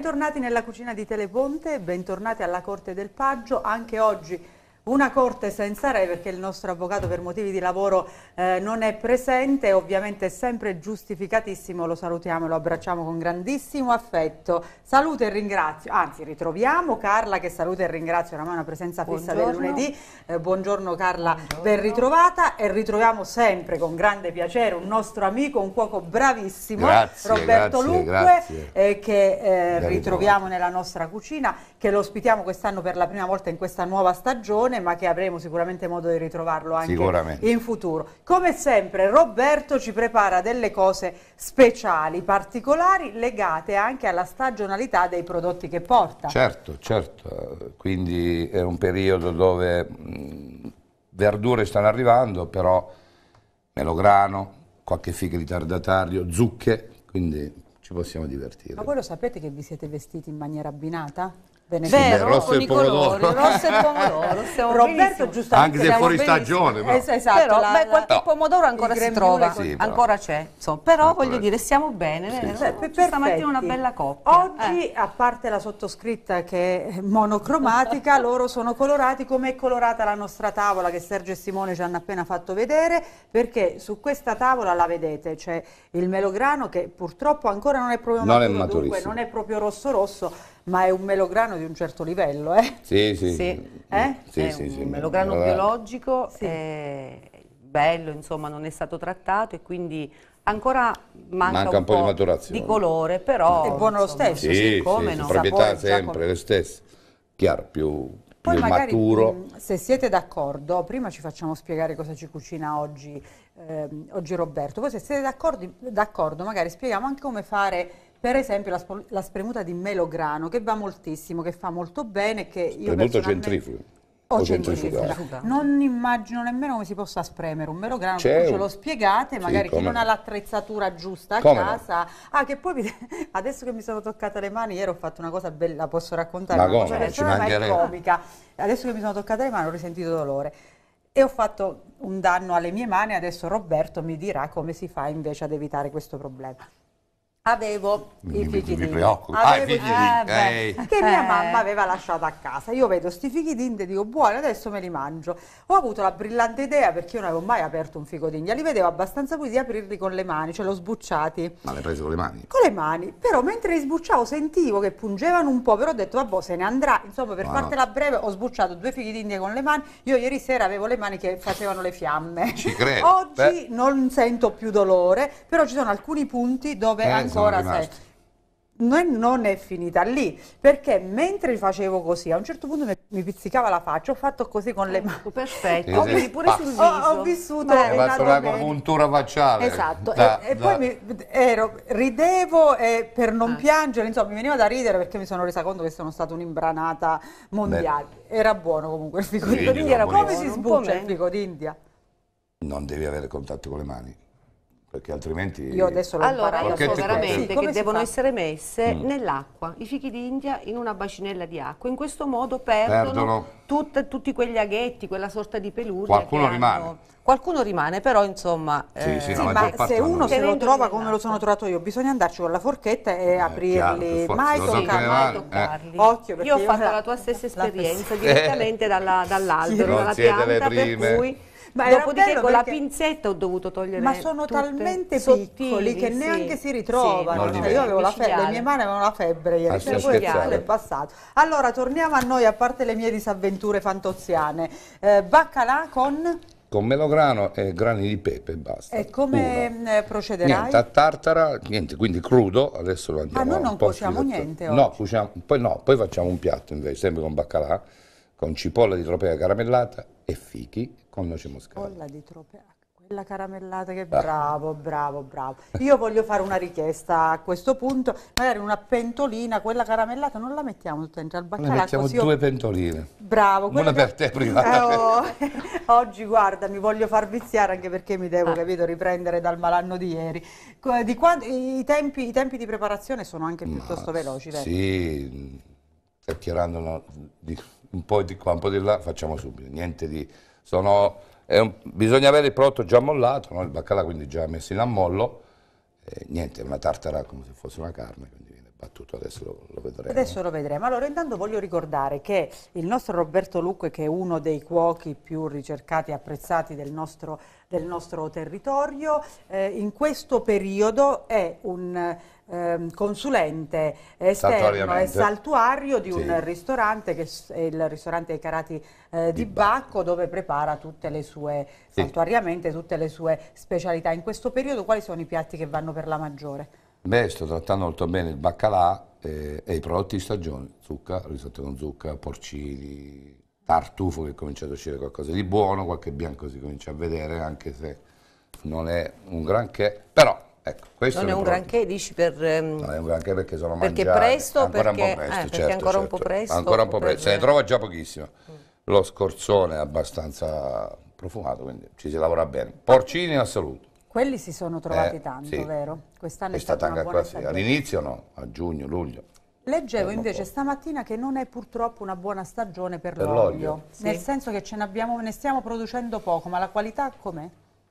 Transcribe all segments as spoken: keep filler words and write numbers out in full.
Bentornati nella cucina di Teleponte, bentornati alla Corte del Paggio. Anche oggi una corte senza re, perché il nostro avvocato per motivi di lavoro eh, non è presente, ovviamente è sempre giustificatissimo, lo salutiamo e lo abbracciamo con grandissimo affetto. Saluto e ringrazio, anzi ritroviamo Carla che saluta e ringrazio, oramai una presenza fissa del lunedì. Eh, buongiorno Carla, buongiorno. Ben ritrovata, e ritroviamo sempre con grande piacere un nostro amico, un cuoco bravissimo, grazie, Roberto grazie, Lucque, grazie. Eh, che eh, ritroviamo nella nostra cucina, che lo ospitiamo quest'anno per la prima volta in questa nuova stagione, ma che avremo sicuramente modo di ritrovarlo anche in futuro. Come sempre Roberto ci prepara delle cose speciali, particolari, legate anche alla stagionalità dei prodotti che porta. Certo, certo, quindi è un periodo dove mh, verdure stanno arrivando, però melograno, qualche figa di ritardatario, zucche, quindi ci possiamo divertire. Ma voi lo sapete che vi siete vestiti in maniera abbinata? Vero, rosso con i colori, rosso e pomodoro. Roberto giustamente, anche se fuori stagione, però. Es esatto, però la, beh, qualche no. pomodoro ancora si trova, sì, ancora c'è, però, però voglio dire, stiamo bene, sì, sì, sì. C'è stamattina una bella coppia. Oggi, eh. a parte la sottoscritta che è monocromatica, loro sono colorati come è colorata la nostra tavola che Sergio e Simone ci hanno appena fatto vedere, perché su questa tavola la vedete, c'è il melograno che purtroppo ancora non è proprio non maturo, è dunque non è proprio rosso rosso, ma è un melograno di un certo livello, eh? Sì, sì. Sì. Eh? sì, è sì, un sì, melograno sì. biologico, Sì. è bello, insomma, non è stato trattato e quindi ancora manca, manca un, un po' di maturazione. di colore, però è buono lo insomma, stesso, sì, sì, come sì, no? sì, proprietà Sapore, sempre come... le stesse. Chiaro, più, Poi più magari, maturo. mh, se siete d'accordo, prima ci facciamo spiegare cosa ci cucina oggi, ehm, oggi Roberto, poi se siete d'accordo magari spieghiamo anche come fare per esempio la, la spremuta di melograno, che va moltissimo, che fa molto bene, che io Spremuto personalmente... centrifugo. O centrifugato. centrifuga. Non immagino nemmeno come si possa spremere un melograno, C'è ce un... lo spiegate, magari sì, chi non no. ha l'attrezzatura giusta a come casa. No. Ah, che poi mi... adesso che mi sono toccata le mani, ieri ho fatto una cosa bella, posso raccontare? Ma una come? cosa No, personale, ci ma è mancherebbe. comica. Adesso che mi sono toccata le mani ho risentito dolore. E ho fatto un danno alle mie mani, adesso Roberto mi dirà come si fa invece ad evitare questo problema. Avevo mi, i fichi mi, mi d'India ah, i fichi eh, che mia mamma aveva lasciato a casa. Io vedo sti fichi d'India e dico buoni, adesso me li mangio. Ho avuto la brillante idea, perché io non avevo mai aperto un fico d'India, li vedevo abbastanza puliti, di aprirli con le mani, cioè l'ho sbucciati. Ma l'hai preso con le mani? Con le mani, però mentre li sbucciavo sentivo che pungevano un po', però ho detto vabbè se ne andrà, insomma per no, fartela no. breve ho sbucciato due fichi d'India con le mani. Io ieri sera avevo le mani che facevano le fiamme. Ci credo. Oggi Beh. non sento più dolore, però ci sono alcuni punti dove eh, ancora sei. Non è finita lì, perché mentre facevo così a un certo punto mi, mi pizzicava la faccia, ho fatto così con le mani. Perfetto, sì, ho, sì. pure sul viso. Ho, ho vissuto hai fatto una una puntura facciale. Esatto, da, e, e da... poi mi, ero, ridevo e per non ah. piangere, insomma mi veniva da ridere perché mi sono resa conto che sono stata un'imbranata mondiale. Beh. Era buono comunque il fico d'India. Come si sbuccia il fico d'India? Non devi avere contatto con le mani, perché altrimenti... Io adesso lo Allora, io so veramente sì, che devono fa? essere messe mm. nell'acqua, i fichi d'India in una bacinella di acqua. In questo modo perdono, perdono. Tut, tutti quegli aghetti, quella sorta di peluria. Qualcuno che rimane. Hanno... Qualcuno rimane, però insomma... Sì, eh... sì, sì, no, ma se uno se lo trova come lo sono trovato io, bisogna andarci con la forchetta e eh, aprirli, chiaro, mai, toccarli, toccarli, mai eh. toccarli. Occhio, io ho io fatto la, la tua stessa esperienza la... direttamente dalla, dall'albero, dalla siete le pianta, prime. per cui... Ma dopodiché con la perché... pinzetta ho dovuto togliere. Ma sono tutte talmente sottili, piccoli che sì, neanche si ritrovano. Sì, cioè, io avevo la febbre, le mie mani avevano la febbre ieri, ah, poi è passato. Allora torniamo a noi, a parte le mie disavventure fantoziane. Eh, baccalà con... Con melograno e grani di pepe e basta. E come Uno. procederai? Niente, a tartara, niente, quindi crudo, adesso lo andiamo ah, noi non un po' cuociamo niente oggi? No, cuociamo, poi no, poi facciamo un piatto invece, sempre con baccalà, con cipolla di tropea caramellata e fichi con noce moscate. Cipolla di tropea, quella caramellata, che bravo, bravo, bravo. Io voglio fare una richiesta a questo punto, magari una pentolina, quella caramellata, non la mettiamo tutta dentro al baccalà? Ne mettiamo due io... pentoline. Bravo. Una per te prima. Eh, oh, oggi guarda, mi voglio far viziare anche perché mi devo, ah. capito, riprendere dal malanno di ieri. Di quando, i, tempi, I tempi di preparazione sono anche piuttosto Ma, veloci, vero? Sì, chiacchierando di, un po' di qua, un po' di là, facciamo subito. Niente di... Sono... Un, bisogna avere il prodotto già mollato, no? Il baccalà quindi già messo in ammollo, eh, niente, una tartara come se fosse una carne, quindi viene battuto, adesso lo, lo vedremo. Adesso lo vedremo. Allora, intanto voglio ricordare che il nostro Roberto Lucque, che è uno dei cuochi più ricercati e apprezzati del nostro, del nostro territorio, eh, in questo periodo è un eh, consulente esterno e saltuario di un sì. ristorante, che è il ristorante ai Carati eh, di, di Bacco, Bacco, dove prepara tutte le sue, sì. saltuariamente, tutte le sue specialità. In questo periodo quali sono i piatti che vanno per la maggiore? Beh, sto trattando molto bene il baccalà e, e i prodotti di stagione, zucca, risotto con zucca, porcini, tartufo che comincia ad uscire qualcosa di buono, qualche bianco si comincia a vedere, anche se non è un granché, però ecco, questo non è un prodotti. Granché, dici per... Um, non è un granché perché sono perché mangiati. Presto, ancora perché, un po' presto, eh, perché certo, ancora certo, un po' presto. Ancora un po' presto, per... se ne trova già pochissimo. Mm. Lo scorzone è abbastanza profumato, quindi ci si lavora bene. Porcini in assoluto. Quelli si sono trovati eh, tanto, sì. vero? Quest'anno è, è stata anche una buona stagione. All'inizio no, a giugno, luglio. Leggevo invece stamattina che non è purtroppo una buona stagione per, per l'olio, sì. nel senso che ce ne, abbiamo, ne stiamo producendo poco, ma la qualità com'è?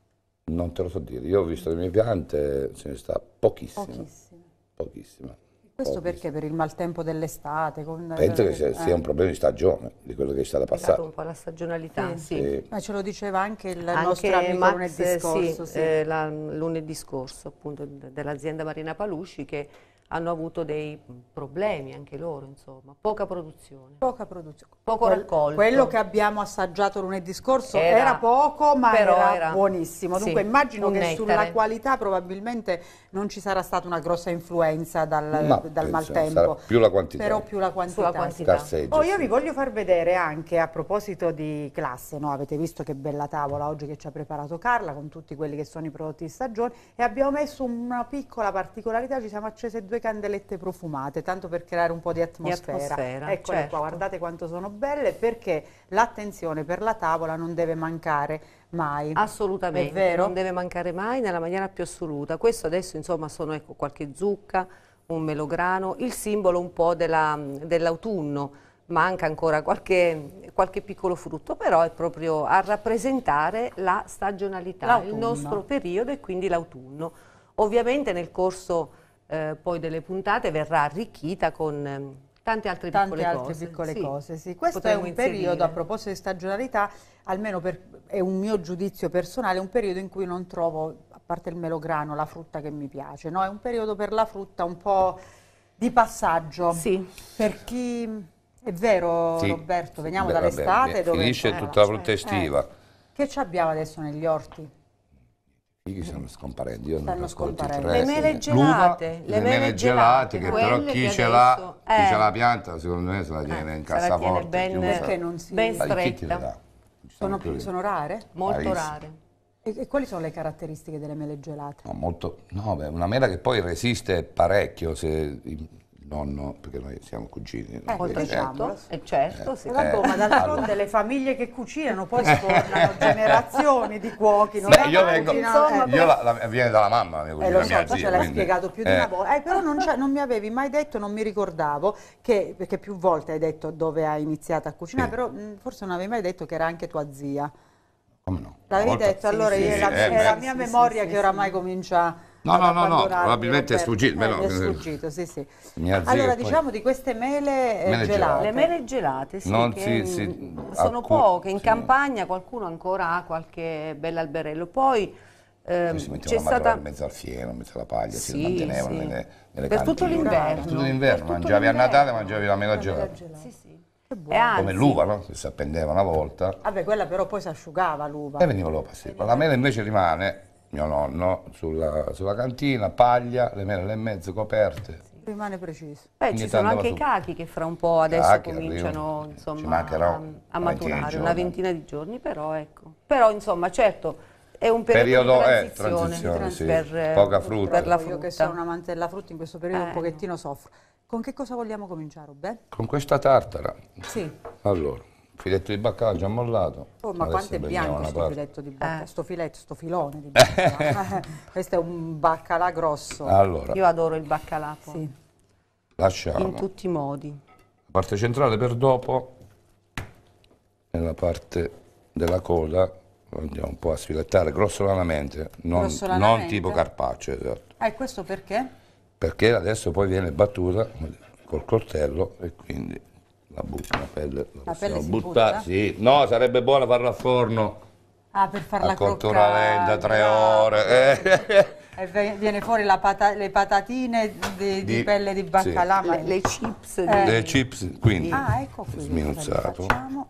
Non te lo so dire, io ho visto le mie piante, ce ne sta pochissima. Pochissima. Pochissima. Questo Pochissima. perché? Per il maltempo dell'estate? Penso che sia, eh. sia un problema di stagione, di quello che è stata passata. un po' la stagionalità, sì. sì. sì. Ma ce lo diceva anche il anche nostro amico Max, lunedì scorso. Sì, sì. eh, la, lunedì scorso, appunto, dell'azienda Marina Palusci, che hanno avuto dei problemi anche loro, insomma, poca produzione. Poca produzione. Poco Quel, raccolto. Quello che abbiamo assaggiato lunedì scorso era, era poco, ma era, era buonissimo. Dunque sì, immagino che nettare. sulla qualità probabilmente non ci sarà stata una grossa influenza dal, ma dal penso, maltempo. Più la quantità. Però più la quantità. Sulla quantità. Scarseggio, oh, io sì. vi voglio far vedere anche, a proposito di classe, no? Avete visto che bella tavola oggi che ci ha preparato Carla, con tutti quelli che sono i prodotti di stagione, e abbiamo messo una piccola particolarità, ci siamo accese due candelette profumate. Fumate, tanto per creare un po' di atmosfera. Di atmosfera Eccole certo. qua, guardate quanto sono belle, perché l'attenzione per la tavola non deve mancare mai. Assolutamente, è vero? Non deve mancare mai nella maniera più assoluta. Questo adesso insomma sono ecco, qualche zucca, un melograno, il simbolo un po' dell'autunno, manca ancora qualche, qualche piccolo frutto, però è proprio a rappresentare la stagionalità, il nostro periodo e quindi l'autunno. Ovviamente nel corso Eh, poi delle puntate verrà arricchita con eh, tante altre tante piccole altre cose. piccole sì. cose sì. Questo Potremmo è un inserire. periodo, a proposito di stagionalità, almeno per, è un mio giudizio personale, un periodo in cui non trovo, a parte il melograno, la frutta che mi piace, no? È un periodo per la frutta un po' di passaggio. Sì. Per chi... È vero, sì. Roberto, veniamo Beh, dall'estate dove... finisce tutta la frutta estiva. Eh. Che ci abbiamo adesso negli orti? Che stanno scomparendo, io stanno non ascolto il le mele gelate, le mele gelate, che però chi ce l'ha, eh, chi ce l'ha pianta, secondo me se la tiene eh, in cassaforte, ben, perché non si... ben stretta. Sono, sono rare? Molto Rarissime. rare. E, e quali sono le caratteristiche delle mele gelate? No, molto, no, beh, una mela che poi resiste parecchio se il nonno, perché noi siamo cugini. Eh, no? diciamolo. Eh, certo, sì. Eh, ma d'altronde allora. Le famiglie che cucinano poi sfornano generazioni di cuochi. Non Beh, io vengo, insomma, io la, la, viene dalla mamma, mia cugina, eh, lo so, mia tu zia, ce l'hai quindi, spiegato più di eh. una volta, eh, però non, non mi avevi mai detto, non mi ricordavo, che, perché più volte hai detto dove hai iniziato a cucinare, sì. Però mh, forse non avevi mai detto che era anche tua zia. Come no? L'avevi detto, sì, allora sì, io, sì, la, eh, è la beh. mia memoria sì, che oramai sì. comincia... No, no, no, no, probabilmente è sfuggito. Eh, no, è sfuggito, sì, sì. Allora, diciamo poi... di queste mele, eh, mele gelate. gelate. Le mele gelate, sì, non che si, si, sono alcun, poche. In sì. campagna qualcuno ancora ha qualche bell'alberello. Poi ehm, si mettevano stata... in mezzo al fieno, in mezzo alla paglia, sì, si mantenevano sì. nelle, nelle per tutto l'inverno. Per tutto l'inverno, mangiavi a Natale, mangiavi la mela gelata. Sì, sì. Come l'uva, no? Che si appendeva una volta. Vabbè, quella però poi si asciugava l'uva. E veniva l'uva, sì. La mela invece rimane, mio nonno, sulla, sulla cantina, paglia, le mele e mezzo coperte. Sì. Rimane preciso. Beh, ci sono anche su. i cachi che fra un po' adesso cachi, cominciano insomma, a, a maturare, una ventina di giorni, però ecco. Però insomma, certo, è un periodo, periodo di transizione, è, transizione sì. per, poca frutta. Per la frutta. Io che sono un amante della frutta in questo periodo eh, un pochettino no. soffro. Con che cosa vogliamo cominciare, Robè? Con questa tartara. Sì. Allora, filetto di baccalà già mollato. Oh, ma quanto è bianco sto filetto di baccalà, eh. sto filetto, sto filone di baccalà. Questo è un baccalà grosso. Allora. Io adoro il baccalà. Sì. Lasciamo. In tutti i modi. La parte centrale per dopo, nella parte della coda, andiamo un po' a sfilettare grossolanamente, non, grossolanamente. non tipo carpaccio, esatto. Eh, questo perché? perché adesso poi viene battuta col coltello e quindi la, butta, la pelle la, la pelle si buttare. butta? Sì. No, sarebbe buono farla a forno. Ah, per farla a cottura croccare, lenta, tre bravo. ore. Eh. E viene fuori la pata le patatine di, di, Di, pelle di baccalà. sì. Ma Le, le chips. Eh. Di... Le chips, quindi Ah, ecco qui. sminuzzato.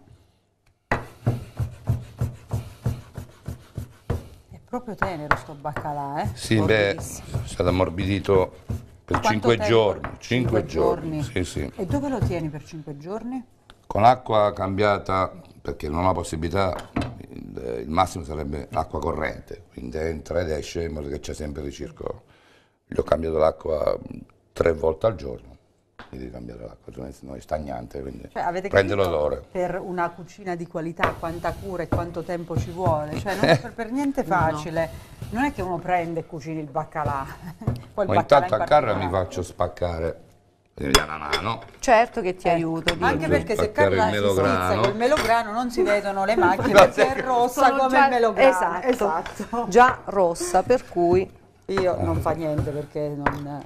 È proprio tenero sto baccalà, eh? Sì, beh, è stato ammorbidito per Quanto cinque tempo? giorni. Cinque Cinque giorni. giorni. Sì, sì. E dove lo tieni per cinque giorni? Con acqua cambiata, perché non ho possibilità, il, il massimo sarebbe acqua corrente, quindi entra ed esce in modo che c'è sempre ricircolo. Gli ho cambiato l'acqua tre volte al giorno, quindi devi cambiare l'acqua, se no è stagnante, quindi Cioè, avete prende capito l'odore. per una cucina di qualità quanta cura e quanto tempo ci vuole? Cioè, non è per, per niente facile. Non è che uno prende e cucina il baccalà. Poi il Ma baccalà intanto in a Carra mi particolare. faccio spaccare la mano. Certo che ti aiuto. Dio. Anche perché se spaccare Carla il si melograno. strizza col melograno non si vedono le macchine perché è rossa Sono come già- il melograno. Esatto, Esatto. già rossa, per cui Io non fa niente perché non...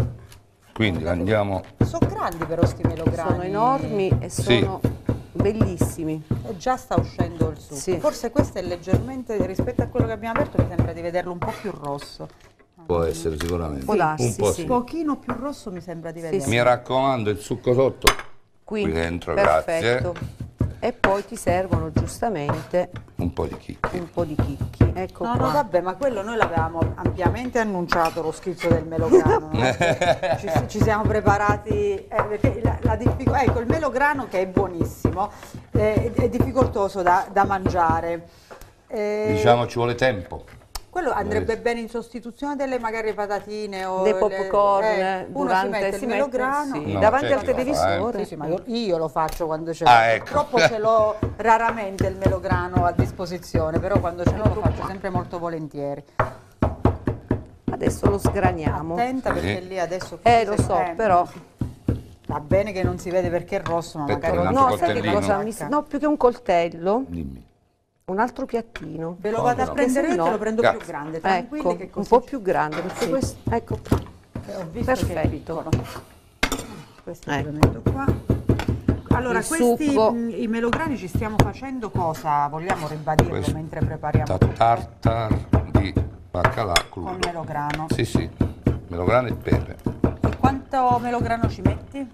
Quindi andiamo, Sono grandi però sti melograni. sono enormi e sono bellissimi. E già sta uscendo il succo. Sì. Forse questo è leggermente, rispetto a quello che abbiamo aperto, mi sembra di vederlo un po' più rosso. può essere sicuramente, Può darsi, un po' sì. sì. Un pochino più rosso mi sembra di vederlo. sì. Mi raccomando, il succo sotto, Qui, qui dentro, perfetto. grazie. E poi ti servono giustamente Un po' di chicchi. un po' di chicchi. Ecco No, qua. no, vabbè, ma quello noi l'avevamo ampiamente annunciato, lo schizzo del melograno. No? ci, ci siamo preparati, eh, perché la, la diffic- ecco, il melograno che è buonissimo, eh, è difficoltoso da, da mangiare. Eh, Diciamo ci vuole tempo. Quello andrebbe bene in sostituzione delle magari patatine o Dei le- popcorn eh, uno durante si mette il si mette- melograno. sì, No, davanti c'è al chi lo fa, televisore. Sì, sì, ma io, io lo faccio quando ce l'ho. Ah, ecco. Purtroppo ce l'ho raramente il melograno a disposizione, però quando ce l'ho lo faccio sempre molto volentieri. Adesso lo sgraniamo. Attenta Sì. perché lì adesso... Eh, lo so, eh, però. Va bene che non si vede perché è rosso, ma Aspetta, magari... un altro No, sai che coltellino? cosa? Mi s- no, più che un coltello, Dimmi. un altro piattino. Ve lo vado a no. prendere Perché io se e te no- lo prendo Grazie. più grande, tranquilli Ecco, che un così... po' più grande, perché Sì. questo, ecco qua. Eh, Ho visto che è Perfetto. piccolo. Questo Ecco. lo metto qua. Allora, Il questi succo. mh, i melograni ci stiamo facendo cosa? Vogliamo ribadirlo Questo mentre prepariamo tartar di baccalà crudo. col melograno. Sì, sì, melograno e pepe. E quanto melograno ci metti?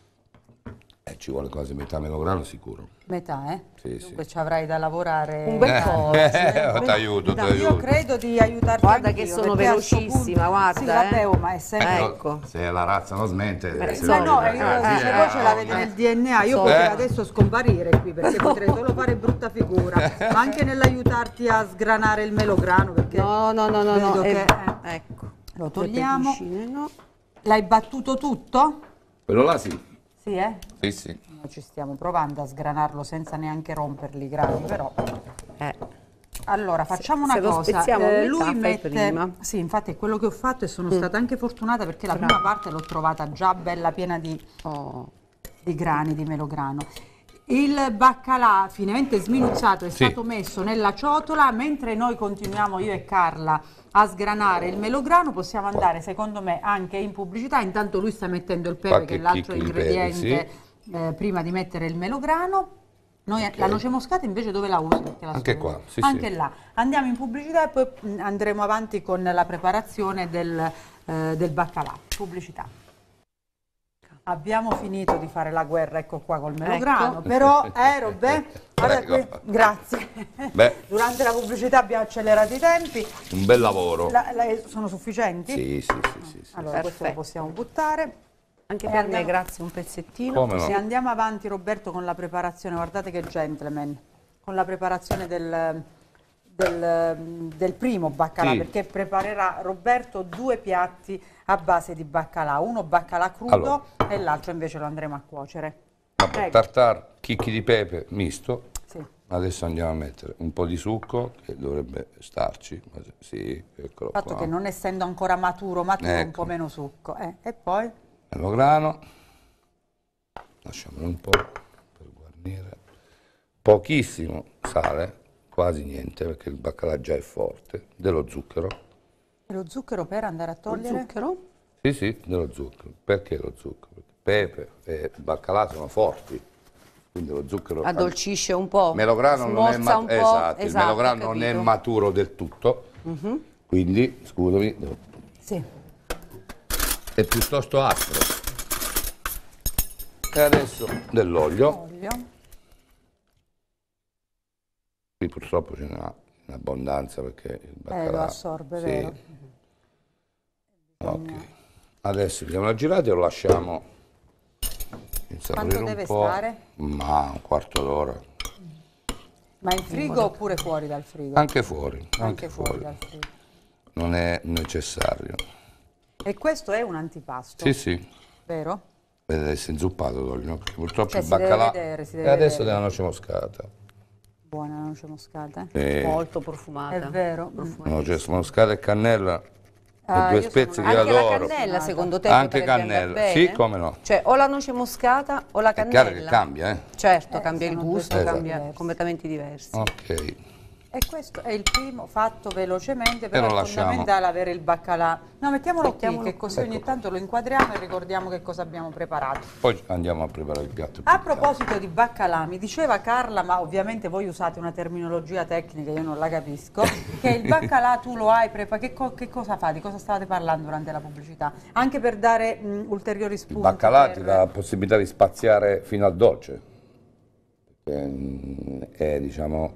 Eh, ci vuole quasi metà melograno sicuro. Metà, eh? Sì, Dunque sì. ci avrai da lavorare. Un bel po'. Eh, ti aiuto, ti Io aiuto. credo di aiutarti Guarda anch'io, che sono perché a sto velocissima, punto- guarda, Sì, vabbè, eh. oh, ma è sempre... Ecco. Se la razza non smette... Beh, se No, no, no, vuole, eh, ragazzi, se eh, voi ce l'avete no, nel D N A, io So. potrei Eh. adesso scomparire qui perché potrei solo fare brutta figura, ma anche nell'aiutarti a sgranare il melograno perché No, no, no, no, no. vedo eh, che- ecco. Lo Le togliamo. pellicine, no. L'hai battuto tutto? Quello là sì. Sì, eh? Sì, sì. Noi ci stiamo provando a sgranarlo senza neanche romperli i grani, però... Eh. Allora, facciamo Se una lo cosa. spezziamo a metà, lui fai mette... prima. Sì, infatti è quello che ho fatto e sono stata anche fortunata perché la Brava. prima parte l'ho trovata già bella piena di, Oh. di grani di melograno. Il baccalà finemente sminuzzato è Sì. stato messo nella ciotola, mentre noi continuiamo, io e Carla, a sgranare il melograno, possiamo andare secondo me anche in pubblicità, intanto lui sta mettendo il pepe Qualche che è l'altro chicchi di pepe, ingrediente eh, prima di mettere il melograno. Noi Ok. la noce moscata invece dove la usi? Perché la Anche so- qua, sì, anche sì. là. Andiamo in pubblicità e poi mh, andremo avanti con la preparazione del, eh, del baccalà. Pubblicità. Abbiamo finito di fare la guerra, ecco qua col melograno, Ecco. però, eh Robè, guarda Prego. qui, grazie. Beh. Durante la pubblicità abbiamo accelerato i tempi. Un bel lavoro. La- la- sono sufficienti? Sì, sì, sì, sì, sì. Allora, questo lo Perfetto. possiamo buttare. Anche E per andiamo- me, grazie, un pezzettino. Come no? Se andiamo avanti, Roberto, con la preparazione, guardate che gentleman, con la preparazione del, del, del primo baccalà, Sì. perché preparerà Roberto due piatti a base di baccalà, uno baccalà crudo Allora. e l'altro invece lo andremo a cuocere. Vabbè, Prego. tartar, chicchi di pepe misto. Sì. Adesso andiamo a mettere un po' di succo che dovrebbe starci. ma se- Sì, eccolo Il fatto qua. che non essendo ancora maturo, maturo un Ecco. po' meno succo. Eh, e poi Melograno, lasciamolo un po' per guarnire, pochissimo sale, quasi niente perché il baccalà già è forte, dello zucchero, lo zucchero per andare a Lo togliere. zucchero. Sì, sì, dello zucchero. Perché lo zucchero? Perché pepe e baccalà sono forti, quindi lo zucchero addolcisce un po', melograno non è smorza un po', esatto, il esatto, melograno ho non è capito. maturo del tutto, Mhm. quindi, scusami, devo- Sì. è piuttosto aspro. E adesso dell'olio, Olio. qui purtroppo ce n'è in abbondanza perché il Eh, baccalà... lo assorbe, sì. vero? Ok. Adesso diamo una girata e lo lasciamo insaporire Quanto un deve po'. stare? Ma un quarto d'ora. Ma in frigo oppure fuori dal frigo? Anche fuori, anche, Anche fuori fuori. dal frigo. Non è necessario. E questo è un antipasto, Sì, sì. vero? Deve essere inzuppato l'olio, perché purtroppo Cioè, il si deve baccalà... vedere, si e deve adesso vedere. della noce moscata. Buona la noce moscata. E Molto profumata. È vero. noce moscata e cannella, Ah, le due io spezie sono che una- Anche la adoro. cannella secondo te Anche potrebbe andare cannella, bene? sì, come no. Cioè o la noce moscata o la È cannella. chiaro che cambia, eh? Certo, Eh, cambia il sono due gusto, cose cambia diverse. completamente diversi. Ok. E questo è il primo fatto velocemente, però lo è lasciamo. fondamentale avere il baccalà. No, mettiamolo, Mettiamolo qui, che così ecco. ogni tanto lo inquadriamo e ricordiamo che cosa abbiamo preparato. Poi andiamo a preparare il piatto. più A caldo. proposito di baccalà, mi diceva Carla, ma ovviamente voi usate una terminologia tecnica, io non la capisco, che il baccalà tu lo hai preparato, che, co- che cosa fa? Di cosa stavate parlando durante la pubblicità? Anche per dare mh, ulteriori Il spunti. baccalà per- ti dà la possibilità di spaziare fino al dolce, perché mm, è, diciamo,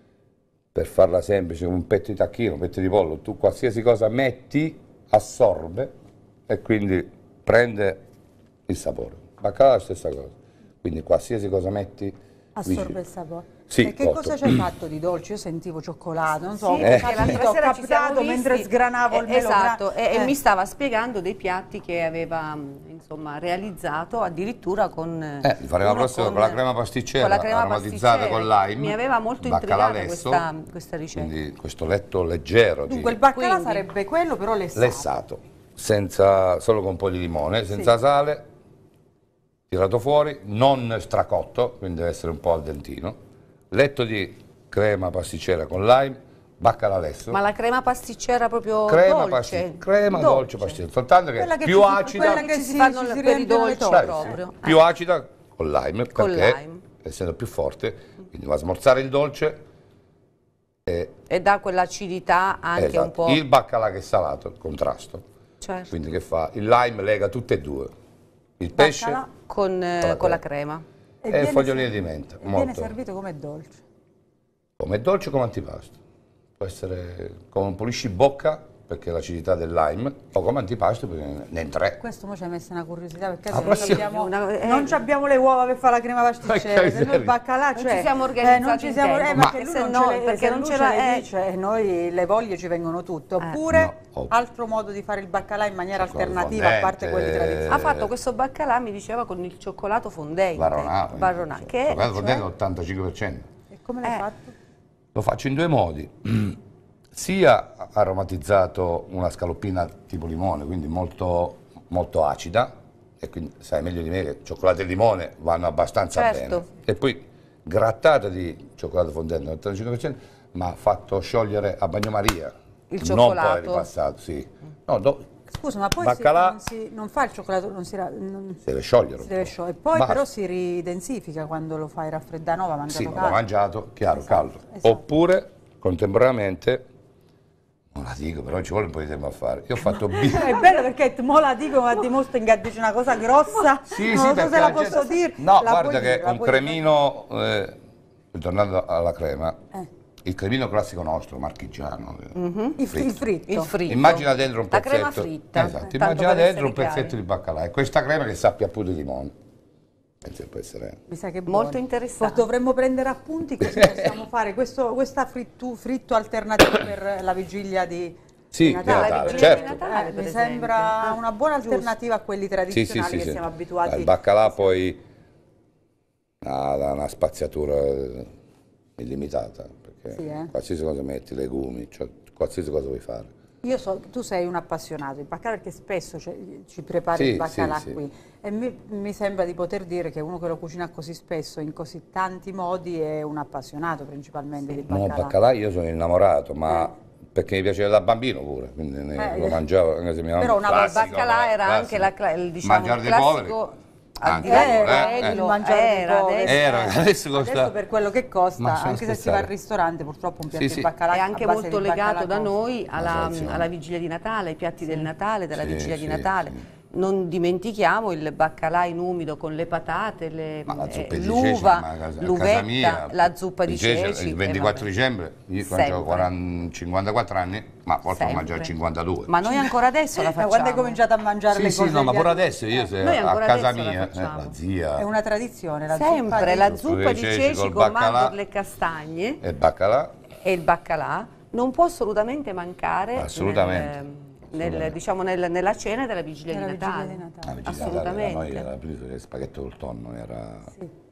per farla semplice, un petto di tacchino, un petto di pollo, tu qualsiasi cosa metti, assorbe e quindi prende il sapore. Il baccalà è la stessa cosa, quindi qualsiasi cosa metti... Assorbe vicino. il sapore. Sì, e che molto. cosa ci hai fatto di dolce? Io sentivo cioccolato, non so, Sì, ho Eh. perché capito, l'altra ho sera ci siamo captato mentre visti, sgranavo il eh, melograno. esatto, e, e Eh. mi stava spiegando dei piatti che aveva mh, insomma realizzato addirittura con Eh, li faremo la uno prossima con la crema pasticcera, con la crema aromatizzata pasticcera. con lime, Mi aveva molto baccalà intrigata lesso, questa, questa ricetta. quindi questo letto leggero di Dunque il baccalà Quindi- sarebbe quello, però lessato. lessato, senza, solo con un po' di limone, senza Sì. sale, tirato fuori, non stracotto, quindi deve essere un po' al dentino, letto di crema pasticcera con lime, baccalà lesso, Ma la crema pasticcera proprio crema, dolce? pasti- crema dolce pasticcera, soltanto che Quella è che più ci si- acida, quella che Ci si si- fanno ci si per i riempiono le dolci torte. proprio. più acida con lime, Con perché lime. essendo più forte, quindi va a smorzare il dolce e E dà quell'acidità anche esatto, un po'... il baccalà che è salato, il contrasto, Certo. quindi che fa? Il lime lega tutte e due, il pesce Baccalà Con, eh, Con la con la crema. crema. e, viene foglioline ser- di menta, e viene molto. servito come dolce. Come dolce o come antipasto. Può essere come pulisci bocca, perché l'acidità del lime, o come antipasto, perché ne ha tre. Questo mo ci hai messo una curiosità, perché La se non prossima- abbiamo, Una- eh. non ci abbiamo le uova per fare la crema pasticcera, Che se no il miseria. baccalà Non c'è. ci siamo eh, organizzati non ci in siamo, tempo. eh, Ma- perché lui se non no, ce le, perché se non lui ce ce la- le eh. dice e noi le voglie ci vengono tutte. Oppure No, oh. altro modo di fare il baccalà in maniera Cioccolato alternativa, a parte fondente. quelli tradizionali. Ha fatto questo baccalà, mi diceva, con il cioccolato fondente. Varronà. Varronà, che è, Cioccolato cioè, fondente all'ottantacinque per cento. E come l'hai Eh. fatto? Lo faccio in due modi. Sia aromatizzato una scaloppina tipo limone, quindi molto, molto acida, e quindi sai meglio di me che cioccolato e limone vanno abbastanza Certo. bene. E poi grattata di cioccolato fondente all'ottantacinque per cento, ma fatto sciogliere a bagnomaria. Il Non poi cioccolato? ripassato, sì. No, do- Scusa, ma poi si, Baccalà- non, si, non fa il cioccolato, non si, ra- non- si deve sciogliere. si un deve po'. sciogliere. Poi Basta. però si ridensifica quando lo fai raffreddare, no, va mangiato Sì, ma l'ho caldo. mangiato, chiaro, Esatto, caldo. esatto. Oppure, contemporaneamente, non la dico, però ci vuole un po' di tempo a fare. Io ho fatto bi- È bello perché mo la dico, ma dimostra che dice una cosa grossa. Sì, non sì, so perché se la la gente- posso dire. No, La guarda puoi che dire, la un puoi cremino, eh, tornando alla crema, Eh. il cremino classico nostro, marchigiano. eh, dire. Il, fritto. il fritto. il fritto. Immagina dentro un La pezzetto. crema fritta. Esatto, tanto immagina per dentro un essere pezzetto chiari. di baccalà e questa crema che sappia pure di limone. Penso che può essere. Mi sa che è Molto buono. interessante. Dovremmo prendere appunti così possiamo fare questo, questa frittu- fritto alternativo per la vigilia di, Sì, di Natale. di Natale, La vigilia di certo. Natale, Eh, per mi esempio. sembra una buona Giusto. alternativa a quelli Sì, sì, tradizionali sì, che sì. siamo abituati. Il baccalà poi ha ha una spaziatura eh, illimitata, perché Sì, eh. qualsiasi cosa metti, legumi, cioè, qualsiasi cosa vuoi fare. Io so, tu sei un appassionato di baccalà perché spesso ci, ci prepari Sì, il baccalà sì, sì. qui e mi, mi sembra di poter dire che uno che lo cucina così spesso, in così tanti modi, è un appassionato principalmente di No, baccalà. baccalà io sono innamorato, ma Eh. perché mi piaceva da bambino pure, quindi ne, Eh, lo mangiavo anche se mi però una Il classico, baccalà era classico. anche la, il, diciamo, Mangiare il dei poveri. classico Anche al di là di quello, eh, quello, eh. Il mangiare dei era, poveri. adesso- Era, eh. adesso costa... Adesso per quello che Ma costa, sono anche se si va scherzare. al ristorante, purtroppo un piatto Sì, di sì. baccalà È a anche base molto di legato baccalà da costa. noi alla, tradizione. alla vigilia di Natale, ai piatti del Natale, della Sì, vigilia di sì, Natale. sì. Non dimentichiamo il baccalà in umido con le patate, le- Ma la eh, zuppa di ceci, l'uva, ma a casa, a casa l'uvetta, mia, la zuppa di i ceci, ceci. il e ventiquattro vabbè. dicembre, io quando avevo Sempre. quaranta, cinquantaquattro anni, ma forse ho Sempre. mangiato cinquantadue. Ma noi ancora adesso la Ma facciamo. quando hai cominciato a mangiare Sì, le sì, cose no, ma degli pure adulti? adesso io se Noi a ancora casa adesso la mia, eh, facciamo. la zia È una tradizione, la Sempre zuppa la di- zuppa di ceci ceci col con baccalà. mandorle e castagne e baccalà, e il baccalà non può assolutamente mancare Assolutamente. nel- nel- Assolutamente. diciamo, nel- nella cena della vigilia Nella di vigilia Natale. di Natale. la vigilia di Natale, Assolutamente. noi era preso il spaghetto col tonno, era...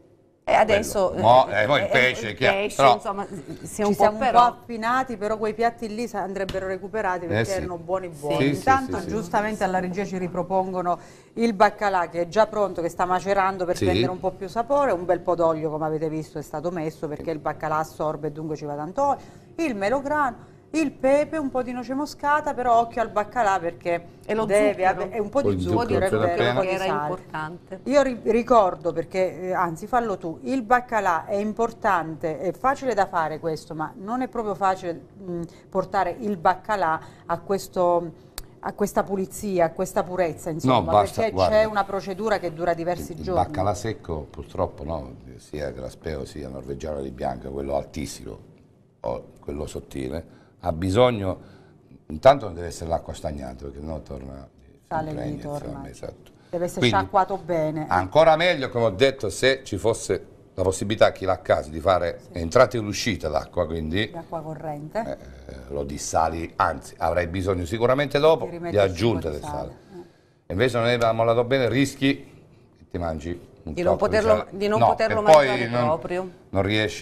E adesso Quello. Mo- eh, eh, poi il eh, pesce, il chiaro, pesce, però- insomma, si è Ci un po' siamo un po' però affinati, però quei piatti lì sa- andrebbero recuperati perché Eh sì. erano buoni buoni. Sì, sì, Intanto sì, sì. giustamente alla regia ci ripropongono il baccalà che è già pronto, che sta macerando per Sì. prendere un po' più sapore, un bel po' d'olio come avete visto è stato messo perché il baccalà assorbe e dunque ci va tanto olio, il melograno, il pepe, un po' di noce moscata, però occhio al baccalà perché E lo deve zucchero. avere e un po' Poi di il zucchero, zucchero, è c'è da vero, un po' appena. di era sale. importante. Io ri- ricordo perché, eh, anzi fallo tu, il baccalà è importante, è facile da fare questo, ma non è proprio facile mh, portare il baccalà a, questo, a questa pulizia, a questa purezza, insomma, basta, perché guarda. c'è una procedura che dura diversi Il giorni. baccalà secco purtroppo no, sia Graspeo sia Norvegiano di Bianca, quello altissimo o quello sottile, ha bisogno, intanto non deve essere l'acqua stagnante perché no torna, si Sale impregna, lì, torna. insomma, esatto. Deve essere Quindi, sciacquato bene. ancora meglio, come ho detto, se ci fosse la possibilità chi l'ha a casa di fare entrata e uscita d'acqua, quindi L'acqua corrente. eh, lo dissali, anzi avrai bisogno sicuramente dopo Di di, rimetterci aggiunta un po' del di sale. sale, E invece non è mollato bene, rischi che ti mangi un Di non tocco poterlo- sale. di non No, poterlo e poi mangiare non, proprio. non riesci,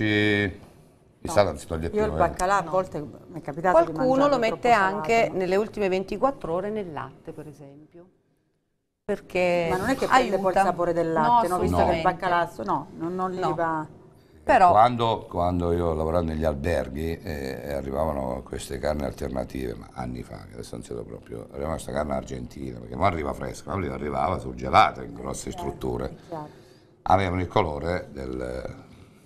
il sale non si toglie più. Io il eh. baccalà a volte mi è capitato di Qualcuno mangiarlo lo mette troppo salato, anche no? nelle ultime ventiquattro ore nel latte, per esempio. Perché Ma non è che prende poi il aiuta. sapore del latte, no? Visto che il assolutamente. baccalà, no, non, non gli No. va... Però Quando, quando io lavoravo negli alberghi eh, arrivavano queste carni alternative, ma anni fa, che adesso non si vedo proprio, arrivava questa carne argentina, perché non arriva fresca, ma arrivava surgelata in grosse strutture, chiaro. avevano il colore del,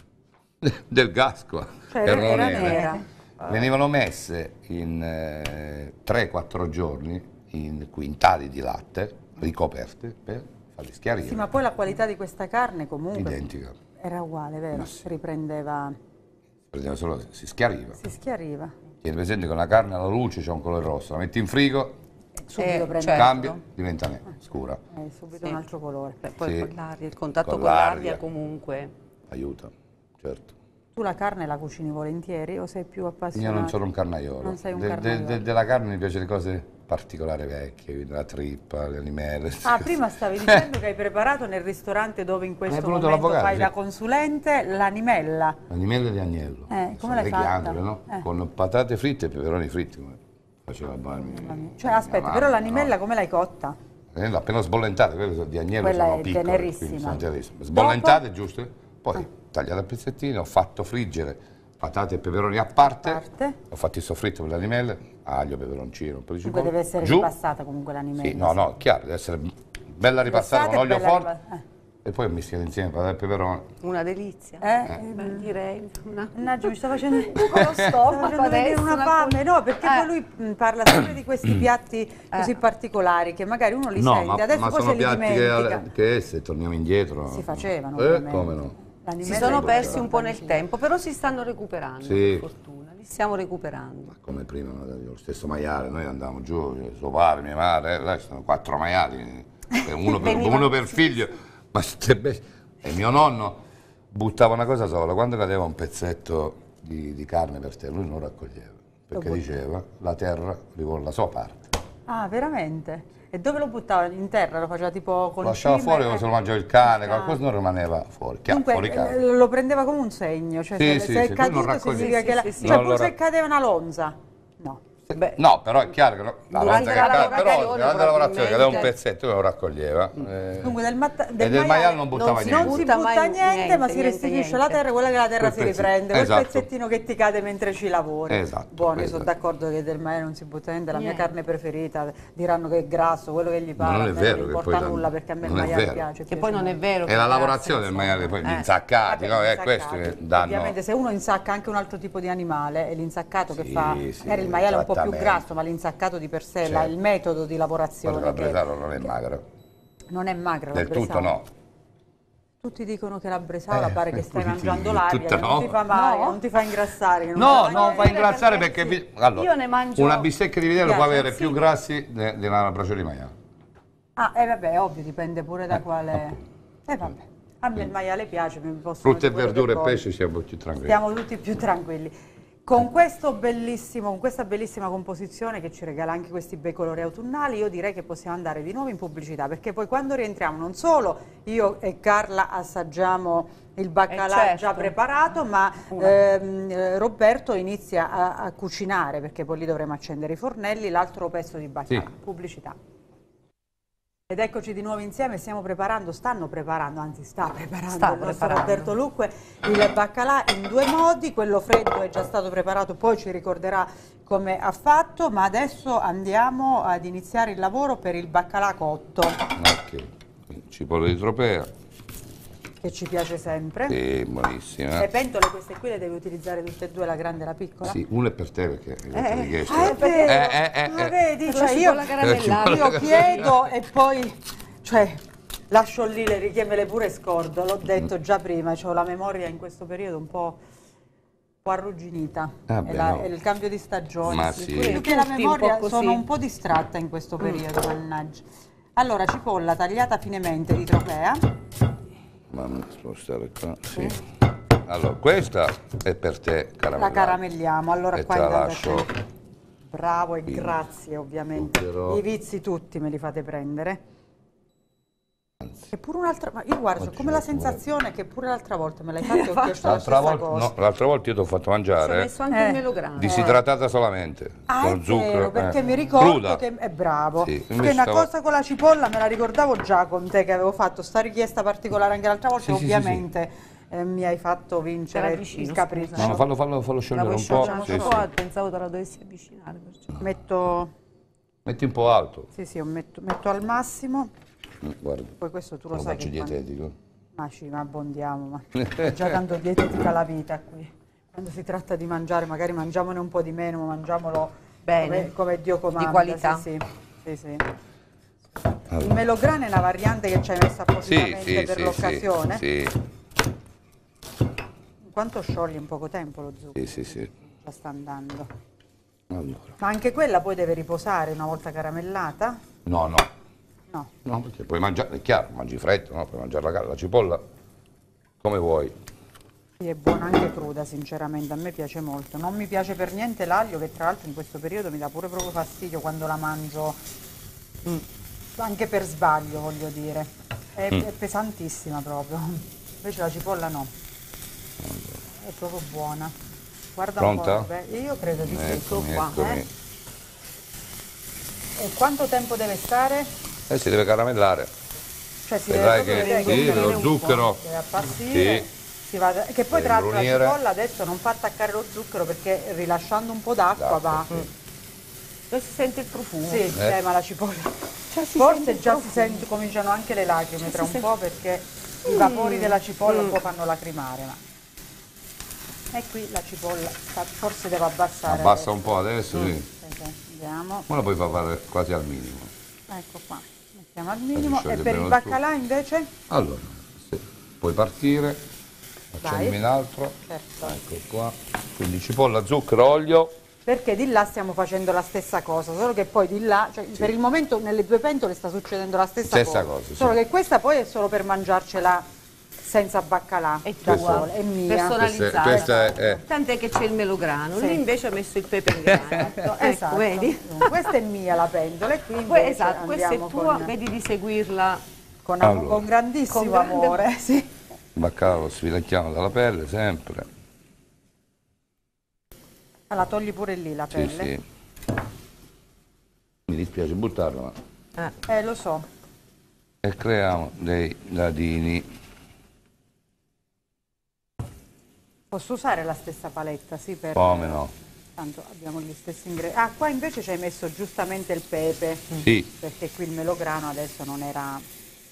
del gasco, Cioè, erano era nere. nera. Venivano messe in eh, tre quattro giorni in quintali di latte ricoperte per farli schiarire. Sì, ma poi la qualità di questa carne comunque Identica. era uguale, vero? Ma sì. Riprendeva, Prendeva solo, si schiariva. si schiariva. Tieni presente che una carne alla luce c'è un colore rosso, la metti in frigo, Subito Eh, prende certo. cambia, diventa nera, scura. eh, subito Sì. un altro colore. beh, poi Sì. con l'aria, il contatto Con con l'aria l'aria. comunque. Aiuta, certo. Tu la carne la cucini volentieri o sei più appassionato? Io non sono un carnaiolo. Non sei un De- de- carnaiolo. de- della carne mi piace le cose particolari vecchie, quindi la trippa, le animelle. Ah, prima stavi dicendo che hai preparato nel ristorante dove in questo venuto momento l'avvocato, fai sì. da consulente l'animella. L'animelle di agnello. Eh, come Sono l'hai le fatta? ghiandole, no? Eh. Con patate fritte e peperoni fritti, come faceva Bani. Cioè, aspetta, però l'animella come l'hai cotta? Eh, appena sbollentate, quelle sono di agnello Quella sono è piccole, tenerissima. quindi sono tenerissime. Sbollentate, giusto? Poi tagliate a pezzettini, ho fatto friggere patate e peperoni a parte, A parte. ho fatto il soffritto per le animelle, aglio, peperoncino, un po' di Comunque cipolla. deve essere giù. ripassata comunque l'animella. Sì, no, no, chiaro, deve essere bella ripassata con Ripassata e olio bella forte ripa- e poi mischiare insieme patate e peperoni. Una delizia. Eh? Beh, direi. Una... Mannaggia, mi sta facendo, lo sta stomaco facendo venire adesso, una una fame, co- no, perché Eh. poi lui mh, parla sempre di questi piatti così particolari che magari uno li No, sente, ma, adesso ma poi sono se li piatti dimentica. che, che se torniamo indietro... Si facevano, Eh, ovviamente. come no? Si L'animella sono è persi buona, un po' nel sì. tempo, però si stanno recuperando, Sì. per fortuna. Li stiamo recuperando. Come prima, no, lo stesso maiale, noi andavamo giù, suo padre, mia madre, eh, là ci sono quattro maiali, eh, uno per, Veniva- uno per figlio, ma ste be- e mio nonno buttava una cosa sola, quando cadeva un pezzetto di, di carne per terra, lui non lo raccoglieva, perché Lo diceva la terra rivolge la sua parte. Ah, veramente? E dove lo buttava? In terra? Lo faceva tipo con Lo lasciava cime? fuori, Eh. o se lo mangiava il cane, Ah. qualcosa non rimaneva fuori, chiaro, Dunque fuori casa. eh, lo prendeva come un segno, cioè Sì, se, sì, se sì, è lui non caduto raccoglie- significa Sì, che la... sì, sì, sì. Cioè Non pure lo se rac- cadeva una lonza? No. Beh, no, però è chiaro che no, la durante volta la che lavorazione, però durante la lavorazione che aveva un probabilmente. pezzetto lo raccoglieva. Eh, Dunque del, matta- del e del maiale non buttava non si niente. non si butta butta mai niente, niente, ma si niente, restituisce niente. la terra, quella che la terra Quel si pezzetto, riprende, quel esatto. pezzettino che ti cade mentre ci lavori. Esatto, Buono, io esatto. sono d'accordo che del maiale non si butta niente, è la mia Niente. carne preferita, diranno che è grasso, quello che gli Ma pare, non a è me vero non che importa poi nulla perché a me il non è maiale vero. piace. Che poi non è vero. È che la grazie, lavorazione del insomma. maiale, poi gli Eh. insaccati, no? È questo che danno. Ovviamente se uno insacca anche un altro tipo di animale, è l'insaccato che Sì, fa, sì, magari il maiale è un po' più trattamento. grasso, ma l'insaccato di per sé, la- Certo. il metodo di Guarda lavorazione che la che Bresaro non è magro. non è magro. Del la tutto bresaola. no. Tutti dicono che la bresaola Eh, pare che stai tutti mangiando dicono, l'aria, tutta che non no. ti fa male, No. che non ti fa ingrassare. Che non No, ti fa no, niente. fa ingrassare perché vi- allora, Io ne mangio- una bistecca di vitello può Piace? avere Sì. più grassi de- della braciole di maiale. Ah, e vabbè, ovvio, dipende pure da Eh, quale... appunto. Eh vabbè, a me il maiale piace, mi posso Frutta e mangiare quello verdure che e voglio. pesce siamo più tranquilli. Stiamo tutti più tranquilli. Con, questo bellissimo, con questa bellissima composizione che ci regala anche questi bei colori autunnali, io direi che possiamo andare di nuovo in pubblicità, perché poi quando rientriamo non solo io e Carla assaggiamo il baccalà Eh, certo. già preparato, ma ehm, eh, Roberto inizia a, a cucinare, perché poi lì dovremo accendere i fornelli, l'altro pezzo di baccalà. Sì. Pubblicità. Ed eccoci di nuovo insieme, stiamo preparando, stanno preparando, anzi sta preparando Sta il nostro preparando. Roberto Lucque il baccalà in due modi, quello freddo è già stato preparato, poi ci ricorderà come ha fatto, ma adesso andiamo ad iniziare il lavoro per il baccalà cotto, Ok, cipolla di tropea, che ci piace sempre. sì, buonissima. Le pentole queste qui le devi utilizzare tutte e due, la grande e la piccola? Sì, una è per te perché è Eh, richiesto. Ah, è vero, Eh, eh, eh, ma eh. vedi, Per cioè la io, cipolla caramellata. io chiedo e poi, cioè, lascio lì le richiamele pure scordo, l'ho detto già prima, ho la memoria in questo periodo un po', un po' arrugginita, Ah, è, beh, la- no. è il cambio di stagione, Ma sì. sì. Pure io che la Tutti un memoria po' così. sono un po' distratta in questo periodo, mannaggia. Allora, cipolla tagliata finemente di tropea, Mamma, spostare qua, sì. Allora, questa è per te, la caramellata. caramelliamo, allora E qua te la intanto lascio. c'è- bravo e Quindi, grazie ovviamente, zucchero. i vizi tutti me li fate prendere. E pure un'altra, ma io guardo, Oggi come la ci vuole. sensazione che pure l'altra volta me l'hai fatto e ho chiesto la L'altra stessa volta, cosa. no, l'altra volta io ti ho fatto Ci ho mangiare messo anche Eh. il melograno. disidratata solamente, Ah, con è zucchero. vero, perché eh. mi ricordo Cruda. che è bravo. Sì, perché invece una stavo- cosa con la cipolla me la ricordavo già con te che avevo fatto sta richiesta particolare anche l'altra volta, Sì, e sì, sì, ovviamente eh, mi hai fatto vincere C'era vicino, il capriccio. scusa. No, fallo, fallo, fallo La sciogliere vuoi un po'. sciogliere Sì, un sì. po'? Pensavo te la dovessi avvicinare. Perciò. Metto, Metti un po' alto. sì sì, metto, metto al massimo, Mm, Guarda, poi questo tu lo lo sai faccio che quando- dietetico. Ma sì, ma abbondiamo, ma è già tanto dietetica la vita qui. Quando si tratta di mangiare, magari mangiamone un po' di meno, ma mangiamolo Bene. come, come Dio comanda. qualità. Sì, sì, sì, sì. Il melograno è una variante che ci hai messo Sì, appositamente sì, per sì, l'occasione. sì, sì, Quanto scioglie in poco tempo lo zucchero? sì, sì, sì. La sta andando. Allora. Ma anche quella poi deve riposare una volta caramellata? No, no, No. no, perché puoi mangiare, è chiaro, mangi freddo, no? Puoi mangiare la, la cipolla come vuoi. Sì, è buona anche cruda, sinceramente, a me piace molto. Non mi piace per niente l'aglio, che tra l'altro in questo periodo mi dà pure proprio fastidio quando la mangio, mm, anche per sbaglio, voglio dire. È, Mm. è pesantissima proprio. Invece la cipolla no. È proprio buona. Guarda Pronta? un po'. beh, Io credo di sì. Eccomi, qua, eccomi. eh. E quanto tempo deve stare? E si deve caramellare. Cioè si Vedrai deve proprio che vedere sì, viene lo un po', zucchero. deve appassire. Sì. Si va, che poi Deve tra l'altro la imbrunire. cipolla adesso non fa attaccare lo zucchero perché rilasciando un po' d'acqua D'acqua, va. sì. Dove si sente il profumo. Sì, eh, ma la cipolla. Cioè, si sente Forse il già si profumo. sente, cominciano anche le lacrime Cioè, tra si un sente- po' perché i vapori della cipolla un po' fanno lacrimare. Ma... E qui la cipolla sta- forse devo abbassare. Abbassa adesso. un po' adesso, sì. Sì, sì, vediamo. Ma la puoi far fare quasi al minimo. Ecco qua. Mettiamo al minimo. scioglie E per bene il lo baccalà invece? Allora, se puoi partire, accendimi Vai. un altro. Certo. Ecco qua. Quindi cipolla, zucchero, olio. Perché di là stiamo facendo la stessa cosa, solo che poi di là, cioè per il momento nelle due pentole sta succedendo la stessa, Stessa cosa, cosa, sì. solo che questa poi è solo per mangiarcela senza baccalà, È da tua, sola, è mia. personalizzata. Questa è- è- Tant'è che c'è il melograno, Sì. lì invece ha messo il pepe in grana. Esatto, Ecco, vedi? questa è mia la pentola e qui Que- invece esatto, questa è andiamo tua, con, vedi di seguirla. con, Allora. con grandissimo Con grande- amore. Sì. Baccalà lo sfilecchiamo dalla pelle sempre. La togli pure lì la Sì, pelle. sì. dispiace buttarlo, ma... Eh. Eh, lo so. E creiamo dei dadini. Posso usare la stessa paletta, sì, per... Come no? Tanto abbiamo gli stessi ingredienti. Ah, qua invece ci hai messo giustamente il pepe. Sì. Perché qui il melograno adesso non era...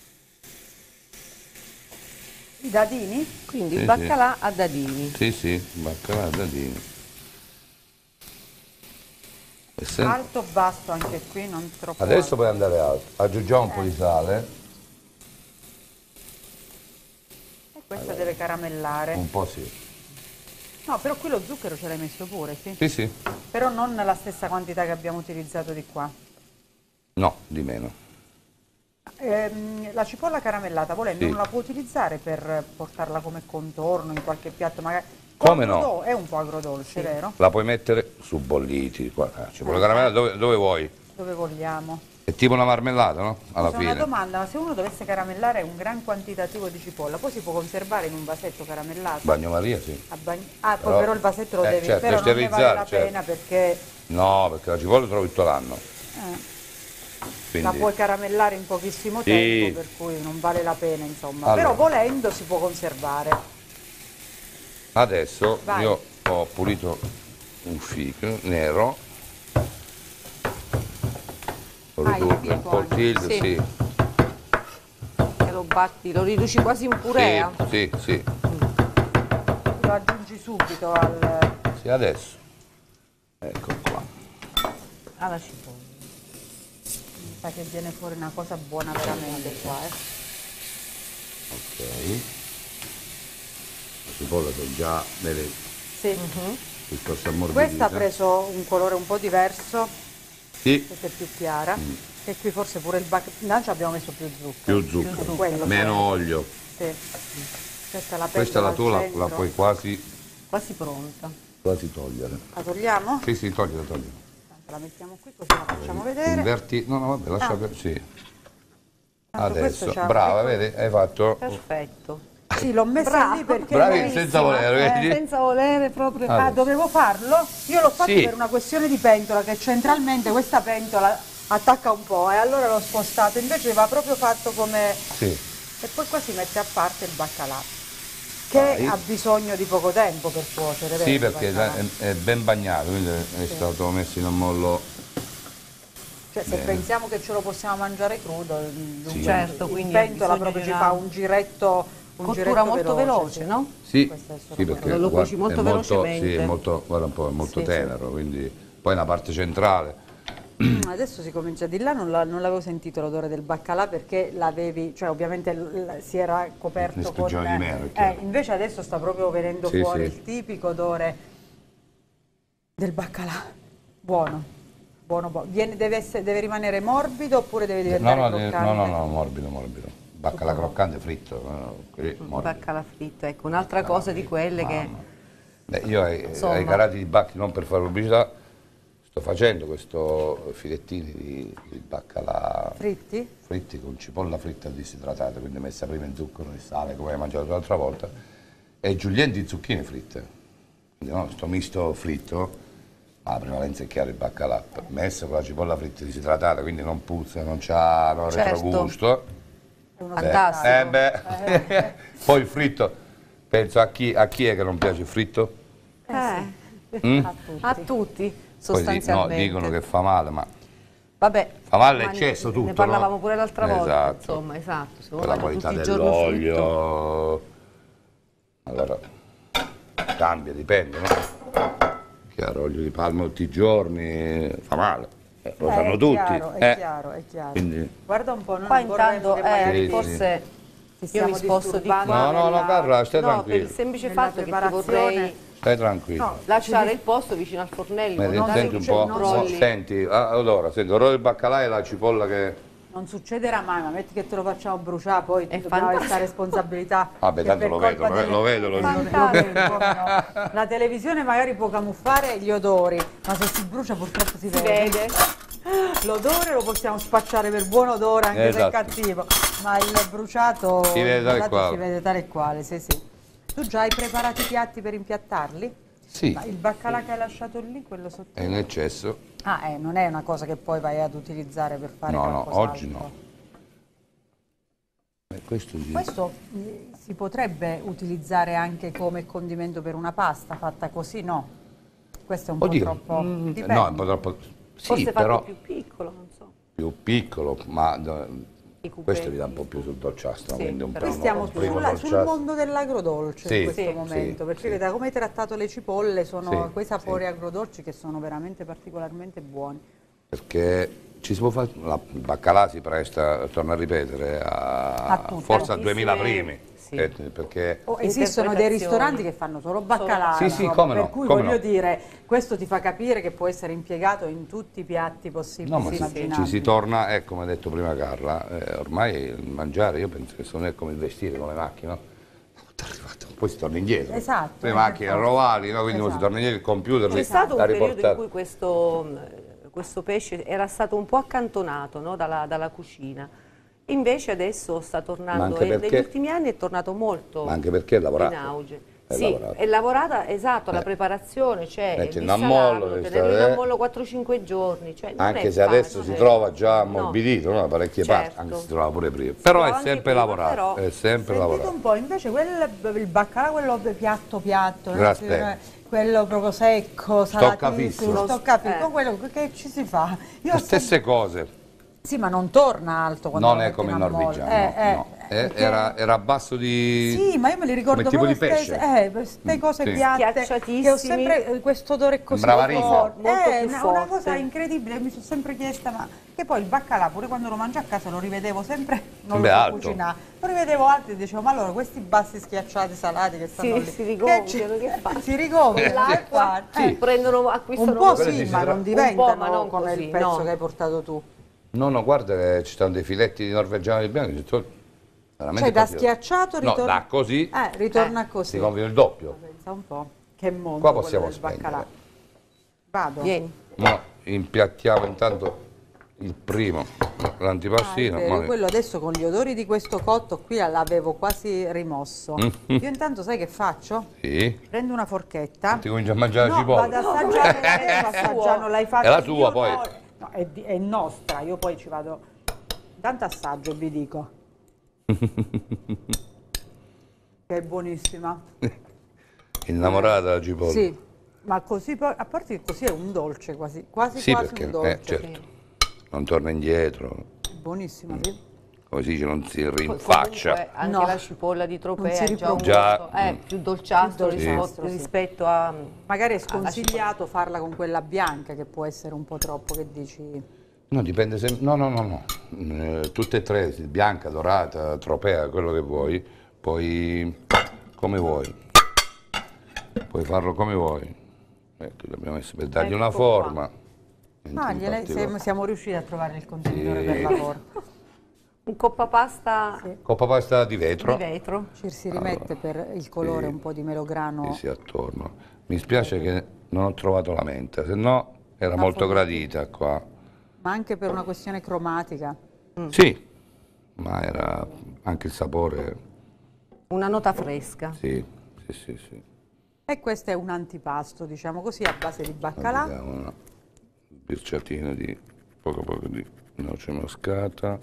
I dadini? Quindi Sì, il baccalà a dadini. Sì, sì, baccalà a dadini. E se- Alto, basso anche qui, non troppo Adesso alto. puoi andare alto. Aggiungiamo un po' di sale. E questa deve caramellare. Un po' sì. No, però qui lo zucchero ce l'hai messo pure, sì? Sì, sì. Però non la stessa quantità che abbiamo utilizzato di qua. No, di meno. Ehm, la cipolla caramellata, volendo, Sì. non la può utilizzare per portarla come contorno in qualche piatto, magari... Come no? Agrodol- È un po' agrodolce, vero? La puoi mettere su bolliti. Qua. Ah, cipolla caramellata dove, dove vuoi. Dove vogliamo. È tipo una marmellata, no? Alla Scusa, fine. una domanda, ma se uno dovesse caramellare un gran quantitativo di cipolla, poi si può conservare in un vasetto caramellato? Bagnomaria, sì. A bagn- ah, poi Però- però il vasetto lo eh, devi, certo, però non ne vale sterilizzare, la certo. pena perché No, perché la cipolla la trovi tutto l'anno. eh, Quindi... la puoi caramellare in pochissimo Sì. tempo, per cui non vale la pena, insomma. Allora. Però volendo si può conservare. Adesso Vai. io ho pulito un fico nero. Lo Ah, il ridurre fico un po' il anche. tiglio, Sì. sì. Che lo batti, lo riduci quasi in purea. Sì, sì, sì. Lo aggiungi subito al... Sì, adesso. Ecco qua. Alla cipolla. mi sa che viene fuori una cosa buona veramente qua, eh. Ok. La cipolla che già vede Sì. piuttosto ammorbidita. Questa ha preso un colore un po' diverso, Sì, questa è più chiara. E qui forse pure il bac... No, ci abbiamo messo più zucchero. più zucchero, Quello, meno olio. Sì. Questa è la Questa la pentola tua al la, centro. la puoi quasi, Quasi pronta. quasi togliere. La togliamo? Sì, sì, togliela, togliela. Tanto la mettiamo qui così la facciamo vedere. Inverti, no, no, vabbè, lascia Ah. per... Sì. Tanto questo Adesso, c'ha- brava, vedi, hai fatto... Perfetto. Sì, l'ho messa Brava. lì perché... Bravi, lei- senza volere, Eh, vedi? Senza volere proprio. Ah. Ah, dovevo farlo? Io l'ho fatto Sì. per una questione di pentola, che centralmente questa pentola attacca un po', e allora l'ho spostato, invece va proprio fatto come... Sì. E poi qua si mette a parte il baccalà, che Vai. ha bisogno di poco tempo per cuocere, vero? Sì, il perché baccalà? è, è ben bagnato, quindi è stato messo in ammollo. Cioè, se Bene. pensiamo che ce lo possiamo mangiare crudo, il- Sì. Certo, in quindi ha pentola bisogno proprio di ci una fa un giretto, un Cottura giretto molto veloce, sì. no? Sì, Questo è solo sì, quello. perché Lo cuoci guarda, molto è molto, velocemente. sì, è molto, guarda un po', è molto Sì, sì. tenero, quindi poi una parte centrale. Adesso si comincia di là, non, la- non l'avevo sentito l'odore del baccalà perché l'avevi, cioè ovviamente l- l- si era coperto Ne con... spingiamo di meno, è eh, chiaro. invece adesso sta proprio venendo Sì, fuori sì. il tipico odore del baccalà. Buono, buono, buono. Viene- deve, essere- deve rimanere morbido oppure deve No, diventare no, de- croccante? no, no, no, morbido, morbido. Baccalà croccante fritto, no, così, morbido. Baccalà fritto, ecco, un'altra cosa di quelle che... Beh, io ai, Insomma. ai carati di Bacchi, non per fare pubblicità, sto facendo questo filettini di, di baccalà Fritti? fritti con cipolla fritta disidratata, quindi messa prima in zucchero e sale come hai mangiato l'altra volta, e julienne di zucchine fritte. Quindi no, sto misto fritto, ma la prevalenza è chiaro il baccalà, messo con la cipolla fritta disidratata, quindi non puzza, non c'ha non Certo. retrogusto. È uno Beh, Fantastico. eh beh. Poi il fritto, penso a chi, a chi è che non piace il fritto? Eh, Mm? a tutti. a tutti, Poi di- no, sostanzialmente. dicono che fa male, ma Vabbè, fa male ma l'eccesso ne- tutto, Ne parlavamo no? pure l'altra volta, Esatto. insomma, esatto. Se uno per la mangia qualità tutti i giorni fritto, dell'olio. Allora, cambia, dipende, no? Chiaro, olio di palma tutti i giorni fa male, eh, lo Eh, sanno è tutti. chiaro, è eh. chiaro, è chiaro. Quindi- Guarda un po', non Qua vorremmo intanto, che eh, magari Sì, sì. forse ci io stiamo mi sposto di qua. disturbando No, no, no, nella- Carla, stai No, per tranquillo. il semplice Nella fatto che ti preparazione. vorrei Stai tranquillo. No, lasciare il posto vicino al fornello. Vedi, non senti un che po', ci oh, brolli. senti, ah, allora, senti, l'olio di baccalà e la cipolla che... Non succederà mai, ma metti che te lo facciamo bruciare, poi È dobbiamo avere questa fantastico. responsabilità. Vabbè, che tanto per lo colpa vedo, lo delle- lo vedo, lo Ma vedo. lo vedo, come no. La televisione magari può camuffare gli odori, ma se si brucia purtroppo si, Si vede. vede. L'odore lo possiamo spacciare per buon odore anche se Esatto. è cattivo, ma il bruciato Si vede tale bruciato quale. si vede tale e quale, sì, sì. Tu già hai preparato i piatti per impiattarli? Sì. Ma il baccalà che hai lasciato lì, quello sotto? È in eccesso. Ah, eh, non è una cosa che poi vai ad utilizzare per fare No, no, qualcos'altro. oggi no. Eh, questo sì. Questo eh, si potrebbe utilizzare anche come condimento per una pasta fatta così, no? Questo è un Oddio, po' troppo... mm, dipende. no, è un po' troppo... Sì, Forse però fatto più piccolo, non so. più piccolo, ma eh, I cubetti. questo vi dà un po' più sul dolciastro, Sì, quindi un però- po' Qui stiamo un primo sulla- sul dolciastro. mondo dell'agrodolce Sì, in questo sì, momento, sì, perché sì. da come hai trattato le cipolle sono Sì, quei sapori sì. agrodolci che sono veramente particolarmente buoni. Perché ci si può fare, la, il baccalà si presta, torno a ripetere, a, A tutto. forse a duemila Tantissime- primi, sì. eh, perché Oh, esistono dei Interpretazioni. ristoranti che fanno solo baccalà, Sì, sì, insomma, come per no, cui come voglio no. dire, questo ti fa capire che può essere impiegato in tutti i piatti possibili no, ma e si- immaginabili. ci si torna, eh, come ha detto prima Carla, eh, ormai il mangiare, io penso che non è come il vestire con le macchine, no? Poi si torna indietro. Esatto, Le eh, macchine per forza. rovali, no? Quindi uno si Esatto. torna indietro, il computer C'è li- stato un l'ha periodo in riportato. cui questo, questo pesce era stato un po' accantonato, no, dalla, dalla cucina. Invece adesso sta Ma tornando, anche e perché- negli ultimi anni è tornato molto Ma anche perché è lavorato. in auge. È sì, lavorato. è lavorata, esatto, la Eh. preparazione, cioè Metti il in ammollo, dissalarlo, devi tenerlo in stare- ammollo quattro cinque giorni. Cioè non Anche è se adesso facile. si trova già No. ammorbidito, no? Da parecchie Certo. parti, anche se si trova pure prima. Però trova è anche sempre prima, lavorato, però- è sempre Sentite lavorato. un po', invece quel, il baccalà, quello piatto piatto, eh, Grazie. quello proprio secco, salatissimo, Stoccafisso. stoccafisso, Eh. quello che ci si fa? Io Le ho stesse cose, Sì, ma non torna alto quando non lo è metti come il in ammollo. norvegiano, Eh, eh, no. Eh, perché- era, era a basso di... Sì, ma io me li ricordo come tipo di proprio pesce. queste, eh, queste Mm, cose sì. piatte Schiacciatissimi. che ho sempre eh, questo odore così Sembrava riso. forte. Molto Eh, più una, forte. una cosa incredibile, mi sono sempre chiesta, ma che poi il baccalà pure quando lo mangio a casa lo rivedevo sempre, non Beh, lo so alto. cucinare, lo rivedevo alto e dicevo, ma allora questi bassi schiacciati salati che stanno Sì, lì, si rigonfiano, ci- che fanno? si rigonfiano, L'acqua che fanno? Eh, prendono, acquistano un po' Quelle sì, si ma tra- non un po', diventano ma non come così, il pezzo no. che hai portato tu. No, no, guarda che ci stanno dei filetti di norvegiano di bianco, ci- veramente Cioè da così. schiacciato No, ritorna... da così Eh, ritorna Eh, così. si gonfia il doppio. Pensa un po', che mondo Qua quello possiamo del baccalà. spegnere. Vado. Vieni. No, impiattiamo intanto il primo, Ah, è l'antipastino. vero, ma- quello adesso con gli odori di questo cotto qui l'avevo quasi rimosso. Mm-hmm. Io intanto sai che faccio? Sì, Prendo una forchetta. ti cominci a mangiare la No, cipolla. vado a assaggiare, la devo assaggiare, non l'hai fatta. È la tua, io, poi. no, no, è, di- è nostra, io poi ci vado. Tanto assaggio e vi dico. Che è buonissima. Innamorata della cipolla. Sì, ma così poi, a parte che così è un dolce quasi, quasi Sì, quasi perché un dolce. eh, certo, non torna indietro, Buonissima, sì. come si dice, non si Comunque, rinfaccia. anche No. la cipolla di Non tropea si ha già un Già, gusto, eh, mm. più dolciastro Più rispetto, dolciastro, sì. rispetto a... Magari è alla sconsigliato farla con quella bianca, che può essere un po' troppo, che dici? No, dipende se... No, no, no, no. Eh, tutte e tre, sì, bianca, dorata, tropea, quello che vuoi, poi come vuoi. Puoi farlo come vuoi. Ecco, l'abbiamo messo per dargli una Ecco qua. forma. Ah, In gliene- particolare. se- siamo riusciti a trovare il contenitore Sì. per lavoro. Un coppa pasta Coppa pasta di vetro. di vetro. Ci si rimette per il colore Sì. un po' di melograno. Sì, sì, attorno. Mi spiace che non ho trovato la menta, se no era La molto foglia. gradita qua. Ma anche per una questione cromatica. Sì, ma era anche il sapore, Una nota fresca. sì, sì, sì, sì. E questo è un antipasto, diciamo così, a base di baccalà. Abbiamo una birciatina di poco poco di noce moscata.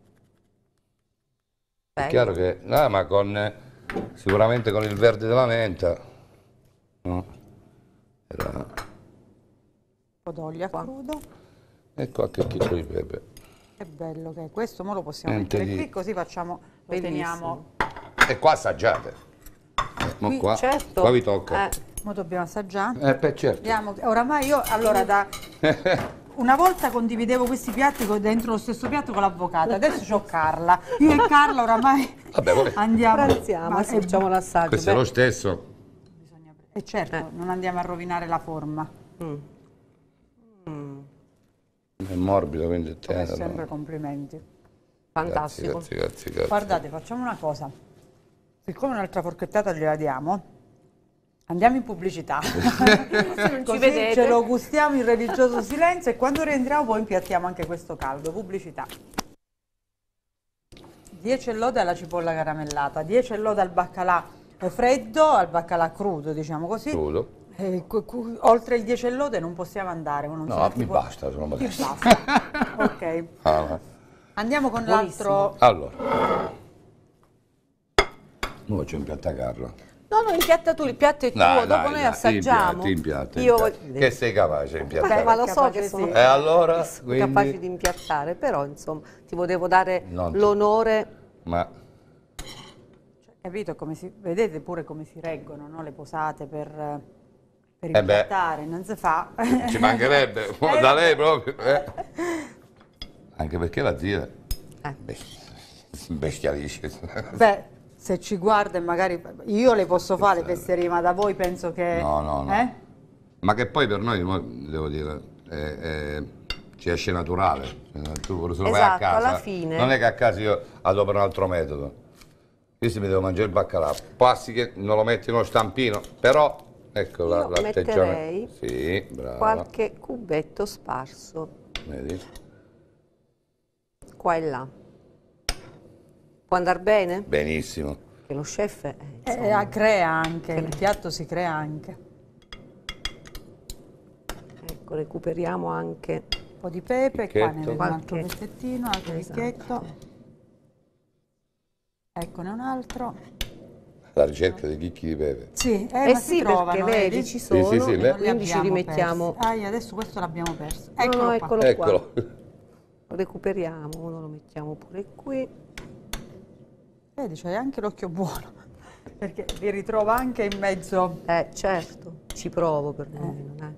È Bello. chiaro che, no, ma con eh, sicuramente con il verde della menta, no? Era, Un po' d'olio a crudo. e qualche chicco di pepe. Che bello che è. Questo mo lo possiamo Niente mettere di- qui, così facciamo, lo Bellissimo. teniamo. E qua assaggiate. Eh, mo Qui, qua, Certo. qua vi tocca. Eh, Mo dobbiamo assaggiare. Eh, beh, certo. Vediamo, oramai io allora da una volta condividevo questi piatti co- dentro lo stesso piatto con l'avvocato, adesso c'ho Carla. Io e Carla oramai Vabbè, poi- andiamo. pranziamo, Ma sì, è- facciamo l'assaggio. Questo è Beh, lo stesso. E certo, Eh. non andiamo a rovinare la forma. È morbido, quindi è Come tenero. sempre complimenti. fantastico. Grazie, grazie, grazie, grazie. Guardate, facciamo una cosa. Siccome un'altra forchettata gliela diamo, andiamo in pubblicità. non ci Così vedete. ce lo gustiamo in religioso silenzio e quando rientriamo poi impiattiamo anche questo caldo. Pubblicità. dieci e lode alla cipolla caramellata, dieci e lode al baccalà freddo, al baccalà crudo, diciamo così. Crudo. Eh, oltre il dieci e lode non possiamo andare. Non no, mi può... basta, sono modesto. Ok. Ah, Andiamo con l'altro. allora, ora faccio impiattare Carlo. No, no, impiatta tu, il piatto è tuo, Dai, dopo dai, noi dai, assaggiamo. impiatta, Io impiatta. Che sei capace di impiattare? Beh, ma lo so Capace che sì. sono E allora, quindi... capaci di impiattare, però insomma ti volevo dare Non- l'onore. Ma Cioè, capito come si, vedete pure come si reggono, no? Le posate per, per beh. impiattare, non si fa. ci mancherebbe, Eh, da lei proprio. eh. Anche perché la zia Eh. best- bestialisce. Beh, se ci guarda e magari io le posso fare le fesserie, ma da voi penso che... No, no, no. Eh? Ma che poi per noi, mo, devo dire, è, è- ci esce naturale. Tu se lo fai a Esatto, casa, alla fine. non è che a casa io adopero un altro metodo. Io se mi devo mangiare il baccalà, passi che non lo metti in uno stampino, però ecco la- Io l'atteggiamento. metterei Sì, brava. qualche cubetto sparso Vedi? qua e là. Può andare bene? Benissimo. Che lo chef è, Eh, insomma, eh, crea anche, il piatto si crea anche. ecco, recuperiamo anche. Un po' di pepe, qua Picchetto. ne vedo un altro Qualche- pezzettino, un altro Esatto. picchetto. Eccone un altro. La ricetta dei chicchi di pepe. Sì, eh, Eh ma sì, si trovano, perché vedi, ci Sì, sono, sì, sì, e le- Non li quindi ci abbiamo rimettiamo. persi. Ah, adesso questo l'abbiamo perso. No, Eccolo no, qua. eccolo Eccolo. qua. Lo recuperiamo, uno lo mettiamo pure qui. Vedi, c'hai anche l'occhio buono, perché li ritrova anche in mezzo. Eh, certo, ci provo per noi, non è?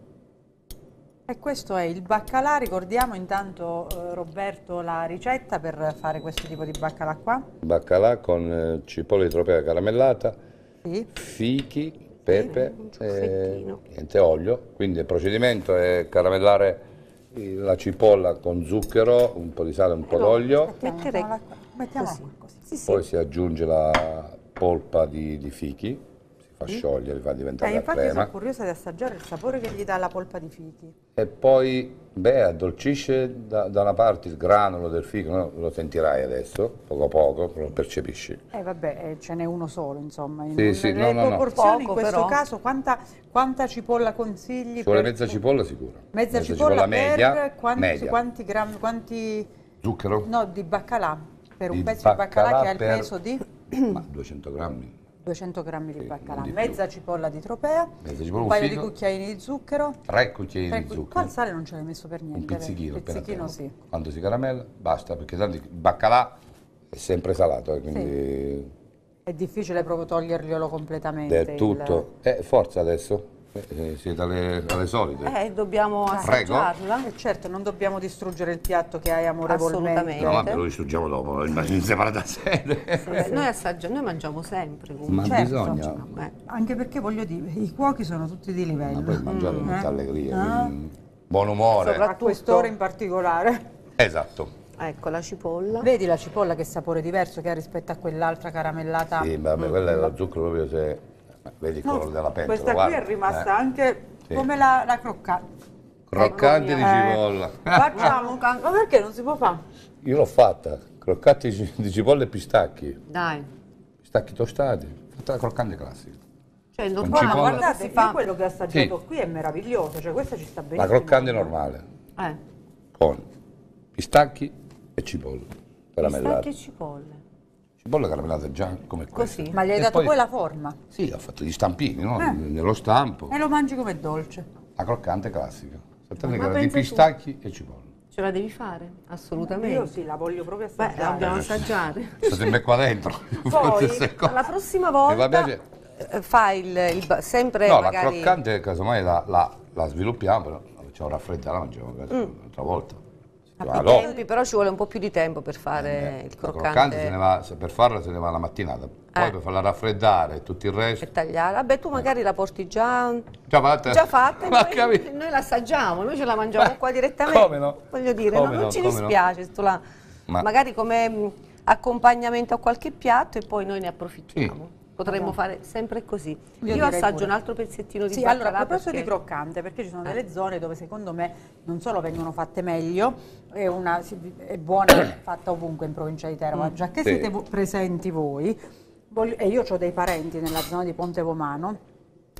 E questo è il baccalà, ricordiamo intanto eh, Roberto la ricetta per fare questo tipo di baccalà qua. Baccalà con eh, cipolla di tropea caramellata, Sì. fichi, pepe, un e ciuffettino. niente olio. Quindi il procedimento è caramellare il- la cipolla con zucchero, un po' di sale, un po' d'olio, Metterei Mettiamola qua. Mettiamola così. qua, così. Sì, sì. poi si aggiunge la polpa di, di fichi, si fa sciogliere, fa Eh, diventare la infatti crema sono curiosa di assaggiare il sapore che gli dà la polpa di fichi. e poi beh, addolcisce da, da una parte il granolo del fico, no? Lo sentirai adesso, poco a poco, lo percepisci. Eh vabbè, eh, ce n'è uno solo, insomma. In Sì, un- sì, le no, no, no. proporzioni in Poco, questo però. caso, quanta, quanta cipolla consigli? Ci vuole per- mezza cipolla sicuro. Mezza, cipolla, per media, quanti, media. quanti grammi, quanti... Zucchero? No, di baccalà, per un Di pezzo di baccalà baccalà che ha il per- peso di Ma duecento grammi. duecento grammi di Sì, baccalà, non di più. mezza cipolla di tropea, Mezza cipolla, un un paio di fico. cucchiaini di zucchero, Tre cucchiaini tre di cu- zucchero. qua il sale non ce l'hai messo per niente. Un pizzichino, vero? appena pizzichino appena. sì. Quando si caramella, basta, perché tanto il baccalà è sempre salato, eh, quindi È difficile proprio toglierglielo completamente. del tutto. Eh, forza adesso, eh, siete alle, alle solite. Eh, dobbiamo Prego. assaggiarla. il- eh, certo, non dobbiamo distruggere il piatto che hai amorevolmente. Assolutamente. No, vabbè, lo distruggiamo dopo, in separata sede. Vabbè, noi assaggiamo, noi mangiamo sempre comunque. Ma Certo. bisogna, Eh, Anche perché voglio dire, i cuochi sono tutti di livello. ma poi mangiare Mm. mette Eh? allegria, Ah. quindi buon umore. Soprattutto- A quest'ora in particolare. Esatto. ecco la cipolla. Vedi la cipolla che sapore diverso che ha rispetto a quell'altra caramellata. Sì, vabbè, quella è lo zucchero proprio se vedi il No, colore della pentola. questa guarda. qui è rimasta Eh. anche Sì. come la, la croccante. Croccante di Eh, cipolla. Facciamo un can- Ma perché non si può fare? Io l'ho fatta, croccante di di cipolla e pistacchi, Dai. pistacchi tostati, fatta la croccante classica. Cioè, Con normale, cipolla. quello che Guardate, si io fa. quello che ho assaggiato Sì. qui è meraviglioso, cioè questa ci sta benissimo. La croccante normale, Eh, con pistacchi e cipolla caramellata. pistacchi e cipolle. Cipolla caramellata già come questa. Così. Ma gli hai E dato poi... poi- la forma Sì, ho fatto gli stampini, no? Eh. Nello stampo. e lo mangi come dolce. La croccante classica. Saltate Ma di pensa tu. pistacchi e cipolla. Ce la devi fare? Assolutamente. Io sì, la voglio proprio Beh, la assaggiare. dobbiamo assaggiare. Sto sempre qua dentro. Poi, Queste cose. La prossima Mi fa volta piacere. eh, fai il, il ba- sempre No, la magari croccante casomai la, la, la sviluppiamo, però la facciamo raffreddare, la mangiamo magari un'altra volta. i Ah, no. tempi, però ci vuole un po' più di tempo per fare Eh, il la croccante, croccante se ne va, se per farla se ne va la mattinata, poi Eh. per farla raffreddare e tutto il resto. e tagliare. Vabbè, tu magari la porti già, Già fatta? già fatta e Ma noi, capito? noi la assaggiamo, noi ce la mangiamo Ma qua direttamente. come no? Voglio dire, Come no, no, non ci come no? dispiace se tu la, Ma- magari come mh, accompagnamento a qualche piatto e poi noi ne approfittiamo. Potremmo fare sempre così. Io, direi assaggio pure. un altro pezzettino di Sì, baccalà allora a proposito perché- di croccante, perché ci sono delle zone dove secondo me non solo vengono fatte meglio, è, una, si- è buona fatta ovunque in provincia di Teramo, già che Sì. siete vo- presenti voi, voglio- e io ho dei parenti nella zona di Ponte Vomano,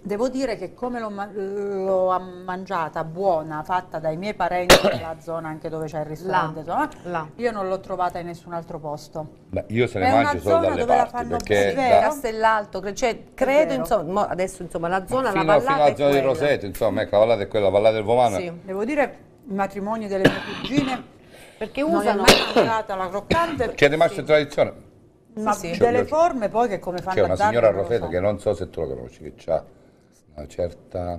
Devo dire che come l'ho mangiata, buona, fatta dai miei parenti nella zona anche dove c'è il ristorante, là, insomma, là. io non l'ho trovata in nessun altro posto. Beh, io se ne È una mangio solo zona dalle dove la parti, fanno perché bene, da- Castellalto, cioè, credo, vero. insomma, mo adesso insomma la zona, fino, la vallata fino alla è zona di quella. Roseto, insomma, ecco, la vallata è quella, la vallata del Vomano. Sì, Devo dire, i matrimoni delle mie cugine perché non è usano... mai mangiata la croccante, C'è rimasta Sì. tradizione. ma sì. delle C'è- forme poi che come fanno C'è a una darle signora a non lo Roseto so. che non so se tu la conosci, che ha una certa, non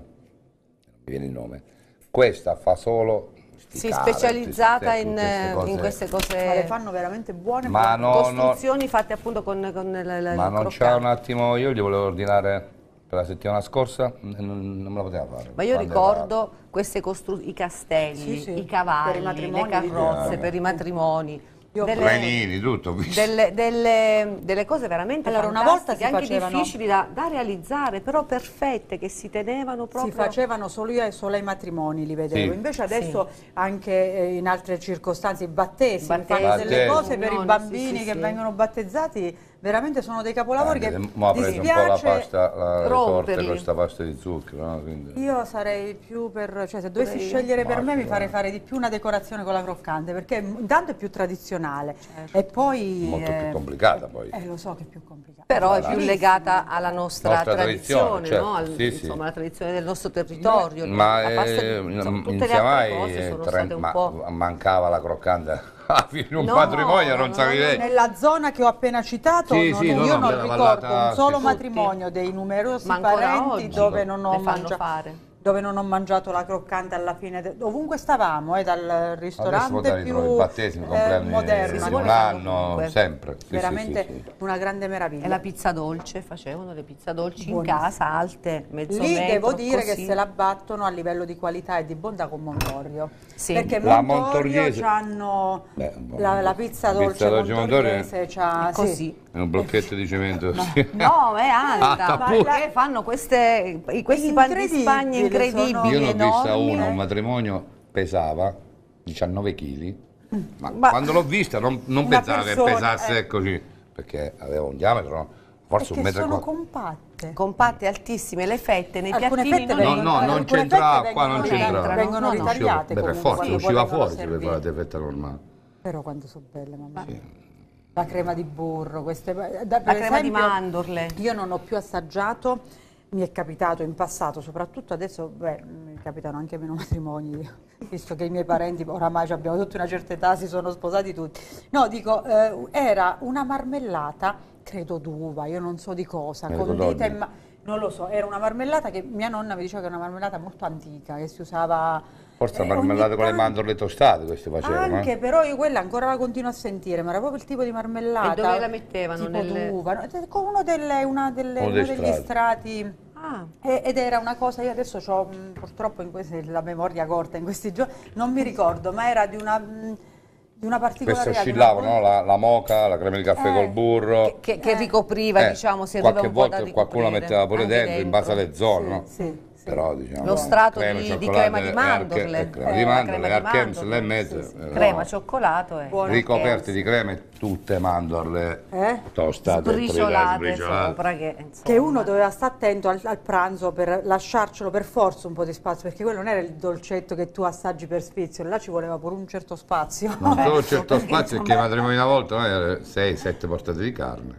mi viene il nome, questa fa solo sti Sì, carri, specializzata tutte in, queste cose. in queste cose, Ma le fanno veramente buone. Ma buone. no, costruzioni fatte appunto con, con la, la, Ma il non c'è croccante. un attimo, io gli volevo ordinare per la settimana scorsa, n- non, non me la poteva fare. Ma io Quando ricordo queste costruzioni, i castelli, Sì, sì, i cavalli, per i le matrimoni, carrozze, eh. per i matrimoni, Io- delle, Renini, tutto, ho visto. delle, delle, delle cose veramente Allora, una volta fantastiche, si anche facevano- difficili da, da realizzare, però perfette, che si tenevano proprio... Si facevano solo, io, solo ai matrimoni, li vedevo. Sì. Invece adesso anche eh, in altre circostanze, i battesimi, Battesimi. fanno delle Battesimi. cose per i Comunioni, bambini sì, sì, che sì. vengono battezzati, veramente sono dei capolavori Anche che se mo ha preso un po' la dispiace. pasta, la le torte romperli. con questa pasta di zucchero, no? Quindi- Io sarei più per, cioè se dovessi Pure io. scegliere per Ma me sì, mi farei eh. fare di più una decorazione con la croccante, perché intanto è più tradizionale Certo. e poi... Molto più eh, complicata poi. Eh, lo so che è più complicato. Però è più Bellissimo. legata alla nostra, Nostra tradizione, tradizione, no? Al- certo. Sì, sì. insomma, alla tradizione del nostro territorio. Ma la pasta di- eh, insomma, non tutte le inizia altre mai, cose eh, sono tre- state un ma- po'... mancava la croccante in un No, matrimonio, no, non no, sapevi no, lei. Nella zona che ho appena citato, Sì, non- sì, no, io no, non nella ricordo vallata, un solo sì. matrimonio dei numerosi Ma ancora parenti oggi dove non, ho le fanno mangia- fare. dove non ho mangiato la croccante alla fine. de- ovunque stavamo, eh, dal Adesso ristorante magari più trovi i battesimi, eh, compleanni moderno, sì, di vuole un fanno anno, comunque. sempre. Sì, sì, veramente sì, sì. una grande meraviglia. E la pizza dolce, facevano le pizze dolci in Buonissime. casa, alte, mezzo Lì metro, devo dire così. che se la battono a livello di qualità e di bontà con Montorio. Sì. Perché La Montorio Montoriese- c'hanno Beh, la, la pizza la dolce, pizza dolce montoriese, c'ha- È così. È un blocchetto di cemento. sì. No, è alta, Ah, perché appunto. fanno queste, questi pan di Spagna Incredibili, sono- incredibili, Io ne ho vista enormi. uno, un matrimonio, pesava diciannove chili, ma, Ma- quando l'ho vista non, non Una pensavo persona, che pesasse eh. così, perché aveva un diametro, forse un Perché metro e sono quattro. compatte. Compatte, altissime, le fette nei Alcune piattini fette non No, vengono, no, non alcune c'entrava, fette qua non vengono- c'entrava. vengono No, no. ritagliate Beh, per comunque forza, quando usciva vengono fuori se per servite. la fetta normale. Però quanto sono belle, mamma. La crema di burro, queste, da- per La crema di esempio, mandorle. Io non ho più assaggiato, mi è capitato in passato, soprattutto adesso, beh, mi capitano anche meno matrimoni, visto che i miei parenti oramai abbiamo tutta una certa età, si sono sposati tutti. No, dico, eh, era una marmellata, credo d'uva, io non so di cosa, Eh, condita in codogno. ma- non lo so, era una marmellata che mia nonna mi diceva che era una marmellata molto antica, che si usava... Forse eh, marmellate ogni con le tanto- mandorle tostate queste facevano. anche, eh. però io quella ancora la continuo a sentire, ma era proprio il tipo di marmellata. E dove la mettevano? Tipo Nelle- d'uva, no? Con uno, delle, una delle- Uno uno dei degli strati. strati. Ah, E- ed era una cosa, io adesso ho purtroppo in queste, la memoria corta in questi giorni, non mi ricordo, ma era di una, mh, di una Queste particolarità. di una oscillavano, no? buona- la, la moca, la crema di caffè Eh, col burro. che, che ricopriva, Eh, diciamo, serviva qualche un po' da volta qualcuno la ricoprire, metteva pure anche dentro, in base alle zone, no? Sì, sì. Però diciamo Lo strato crema, di- di cioccolato crema di e mandorle. arche- e crema Eh, di la mandorle, crema le di archems mandorle, là in mezzo, sì, sì. eh, crema, no. cioccolato e Buono. Ricoperti di creme, tutte mandorle Eh? tostate, sbriciolate sbriciolate. sopra che, insomma, Che uno doveva stare attento al, al pranzo per lasciarcelo per forza un po' di spazio, perché quello non era il dolcetto che tu assaggi per sfizio, là ci voleva pure un certo spazio. Non solo Certo, certo perché, spazio, perché i matrimoni una volta no, erano sei sette portate di carne.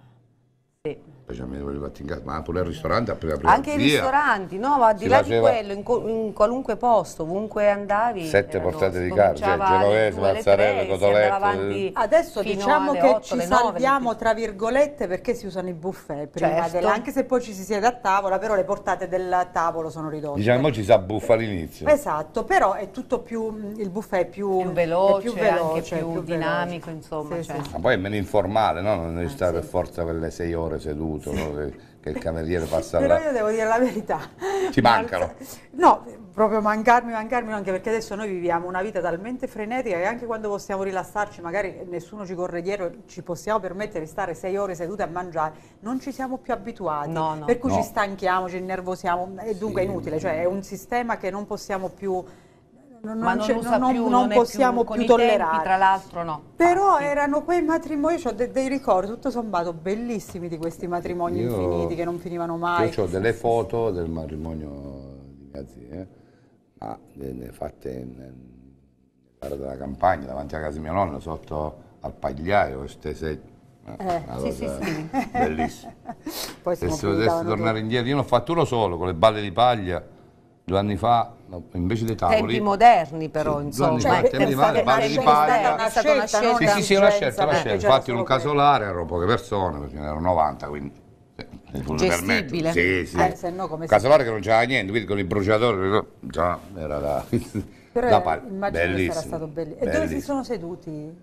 sì. Specialmente quelli fatti in casa, ma pure al ristorante appena Anche i via. ristoranti, no, ma al di Si là faceva- di quello, in, co- in qualunque posto, ovunque andavi, Sette erano- portate di si carne, cioè, cominciava alle genovese, due, alle mozzarella, tre, si cotolette, andava avanti Adesso fino diciamo alle che otto, ci alle nove, salviamo tra virgolette perché si usano i buffet prima Certo. del- anche se poi ci si siede a tavola, però le portate del tavolo sono ridotte. Diciamo, mo ci si abbuffa all'inizio. Esatto, però è tutto più, il buffet è più, più veloce, è più veloce, anche è più veloce. dinamico, insomma, Sì, cioè. sì, Ma poi è meno informale, no? Non devi stare sì. per forza quelle sei ore seduto, no? che, che il cameriere passa Però là. io devo dire la verità. Ci mancano. No, proprio mancarmi, mancarmi, anche perché adesso noi viviamo una vita talmente frenetica che anche quando possiamo rilassarci, magari nessuno ci corre dietro, ci possiamo permettere di stare sei ore seduti a mangiare, non ci siamo più abituati, No, no. per cui No. ci stanchiamo, ci innervosiamo, e dunque è Sì. inutile, cioè è un sistema che non possiamo più... non, ma non, non, usa non, più, non non possiamo più, più con tollerare. I tempi, tra l'altro no. Però infatti. erano quei matrimoni, io ho de dei ricordi tutto sommato bellissimi di questi matrimoni Io, infiniti che non finivano mai. Io ho delle foto del matrimonio di mia zia, ma ne fatte in, in, della campagna, davanti a casa di mio nonno, sotto al pagliaio, queste sei, Eh, una sì, cosa sì, sì. bellissima. Poi Se si si mobilitavano potesse tornare tutti. indietro, io ne ho fatto uno solo con le balle di paglia due anni fa, no, invece dei tavoli. Tempi moderni però, Sì, insomma. due anni fa, Cioè, tempi di mare, pensate, balle di è paglia. stata una È stata una scelta, scelta. non Sì, sì, sì, una un'esigenza, scelta, una perché scelta. c'era Infatti in un solo casolare erano poche persone, perché ne erano novanta, quindi se ne potete Gestibile. permettere. Sì, sì. Eh, se no come si Casolare che non c'era niente, quindi con i bruciatori, già era da, Però da eh, paglia. immagino che sarà Bellissimo, stato bellissimo. E dove si bellissimo. sono seduti?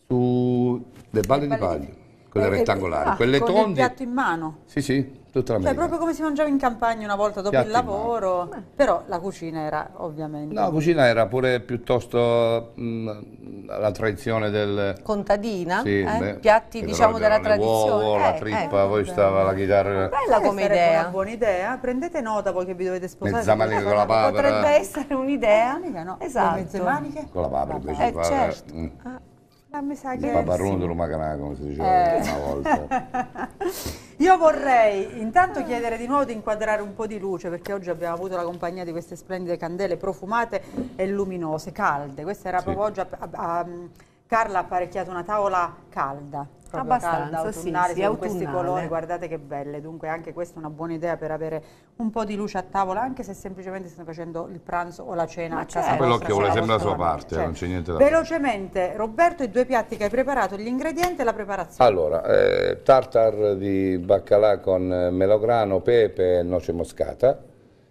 Su le balle Le di balle paglia, quelle eh, eh, rettangolari, ah, quelle con tondi. il piatto in mano? Sì, sì, tutta Cioè l'americana. proprio come si mangiava in campagna una volta dopo Piatti il in mano. lavoro, però la cucina era ovviamente... No, la cucina era pure piuttosto mh, la tradizione del... Contadina, Sì, eh? beh, piatti le diciamo trote della erano le tradizione. uovo, la Eh, trippa, eh. poi stava la chitarra, Bella come sarebbe idea. una buona idea, prendete nota voi che vi dovete sposare. mezza manica con la papera, Potrebbe essere un'idea. Manica no, Esatto. le mezze maniche? con la papera invece Eh, di fare, certo. mm, Ah, mi sa il che... paparruno di Rumacanà, come si diceva Eh. una volta. Io vorrei intanto chiedere di nuovo di inquadrare un po' di luce, perché oggi abbiamo avuto la compagnia di queste splendide candele profumate e luminose, calde. Questa era Sì. proprio oggi, a, a- a- Carla ha apparecchiato una tavola calda, proprio Abbastanza, calda, sì, autunnale, sì, con questi autunnale. colori, guardate che belle. Dunque anche questa è una buona idea per avere un po' di luce a tavola, anche se semplicemente stanno facendo il pranzo o la cena Ma a casa certo. Poi vostra, l'occhio con vuole la sempre la vostra sua famiglia. parte, non c'è niente da fare. Velocemente, Roberto, i due piatti che hai preparato, gli ingredienti e la preparazione. Allora, eh, tartar di baccalà con eh, melograno, pepe e noce moscata,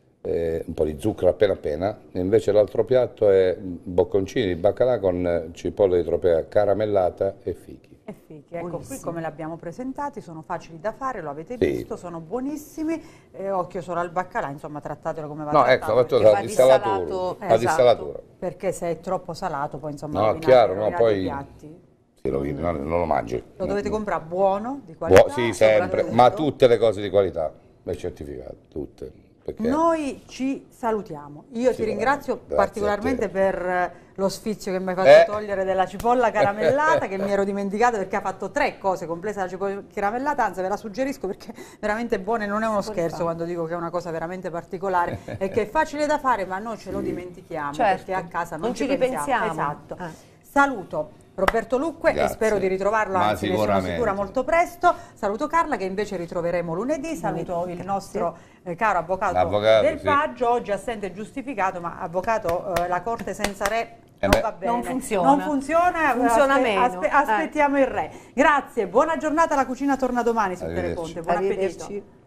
eh, un po' di zucchero appena appena, e invece l'altro piatto è bocconcini di baccalà con eh, cipolle di tropea caramellata e fichi. E fichi, ecco qui Buonissimi. come li abbiamo presentati, sono facili da fare, lo avete Sì. visto, sono buonissimi, eh, occhio solo al baccalà, insomma trattatelo come va No, trattato, ecco, ho fatto perché, la va dissalatura. dissalato, La esatto. dissalatura. perché se è troppo salato poi insomma No, rovinate- chiaro, no, rovinate poi- i piatti. Sì, lo, no, non lo mangi. Lo dovete comprare buono, di qualità. Buo- sì, sempre, soprattutto. ma tutte le cose di qualità, è certificato, tutte. Perché Noi ci salutiamo. Io Sì, ti ringrazio grazie particolarmente a te. per eh, lo sfizio che mi hai fatto Eh. togliere della cipolla caramellata, che mi ero dimenticata perché ha fatto tre cose, compresa la cipolla caramellata, anzi ve la suggerisco perché è veramente buona e non è uno scherzo quando dico che è una cosa veramente particolare e che è facile da fare, ma noi ce lo dimentichiamo Certo. perché a casa non, Non ci pensiamo. ripensiamo. Esatto. Eh. Saluto Roberto Lucque e Grazie. spero di ritrovarlo, Ma anzi ne sono sicuramente. sicura molto presto. Saluto Carla che invece ritroveremo lunedì, saluto il nostro eh, caro avvocato, L'avvocato, del sì. Paggio, oggi assente giustificato, ma avvocato eh, la corte senza re Eh non beh. va bene. Non funziona. Non funziona, Funziona aspe- meno. aspe- Eh. aspettiamo il re. Grazie, buona giornata, la cucina torna domani su Arrivederci. Teleponte, buon appetito. Arrivederci.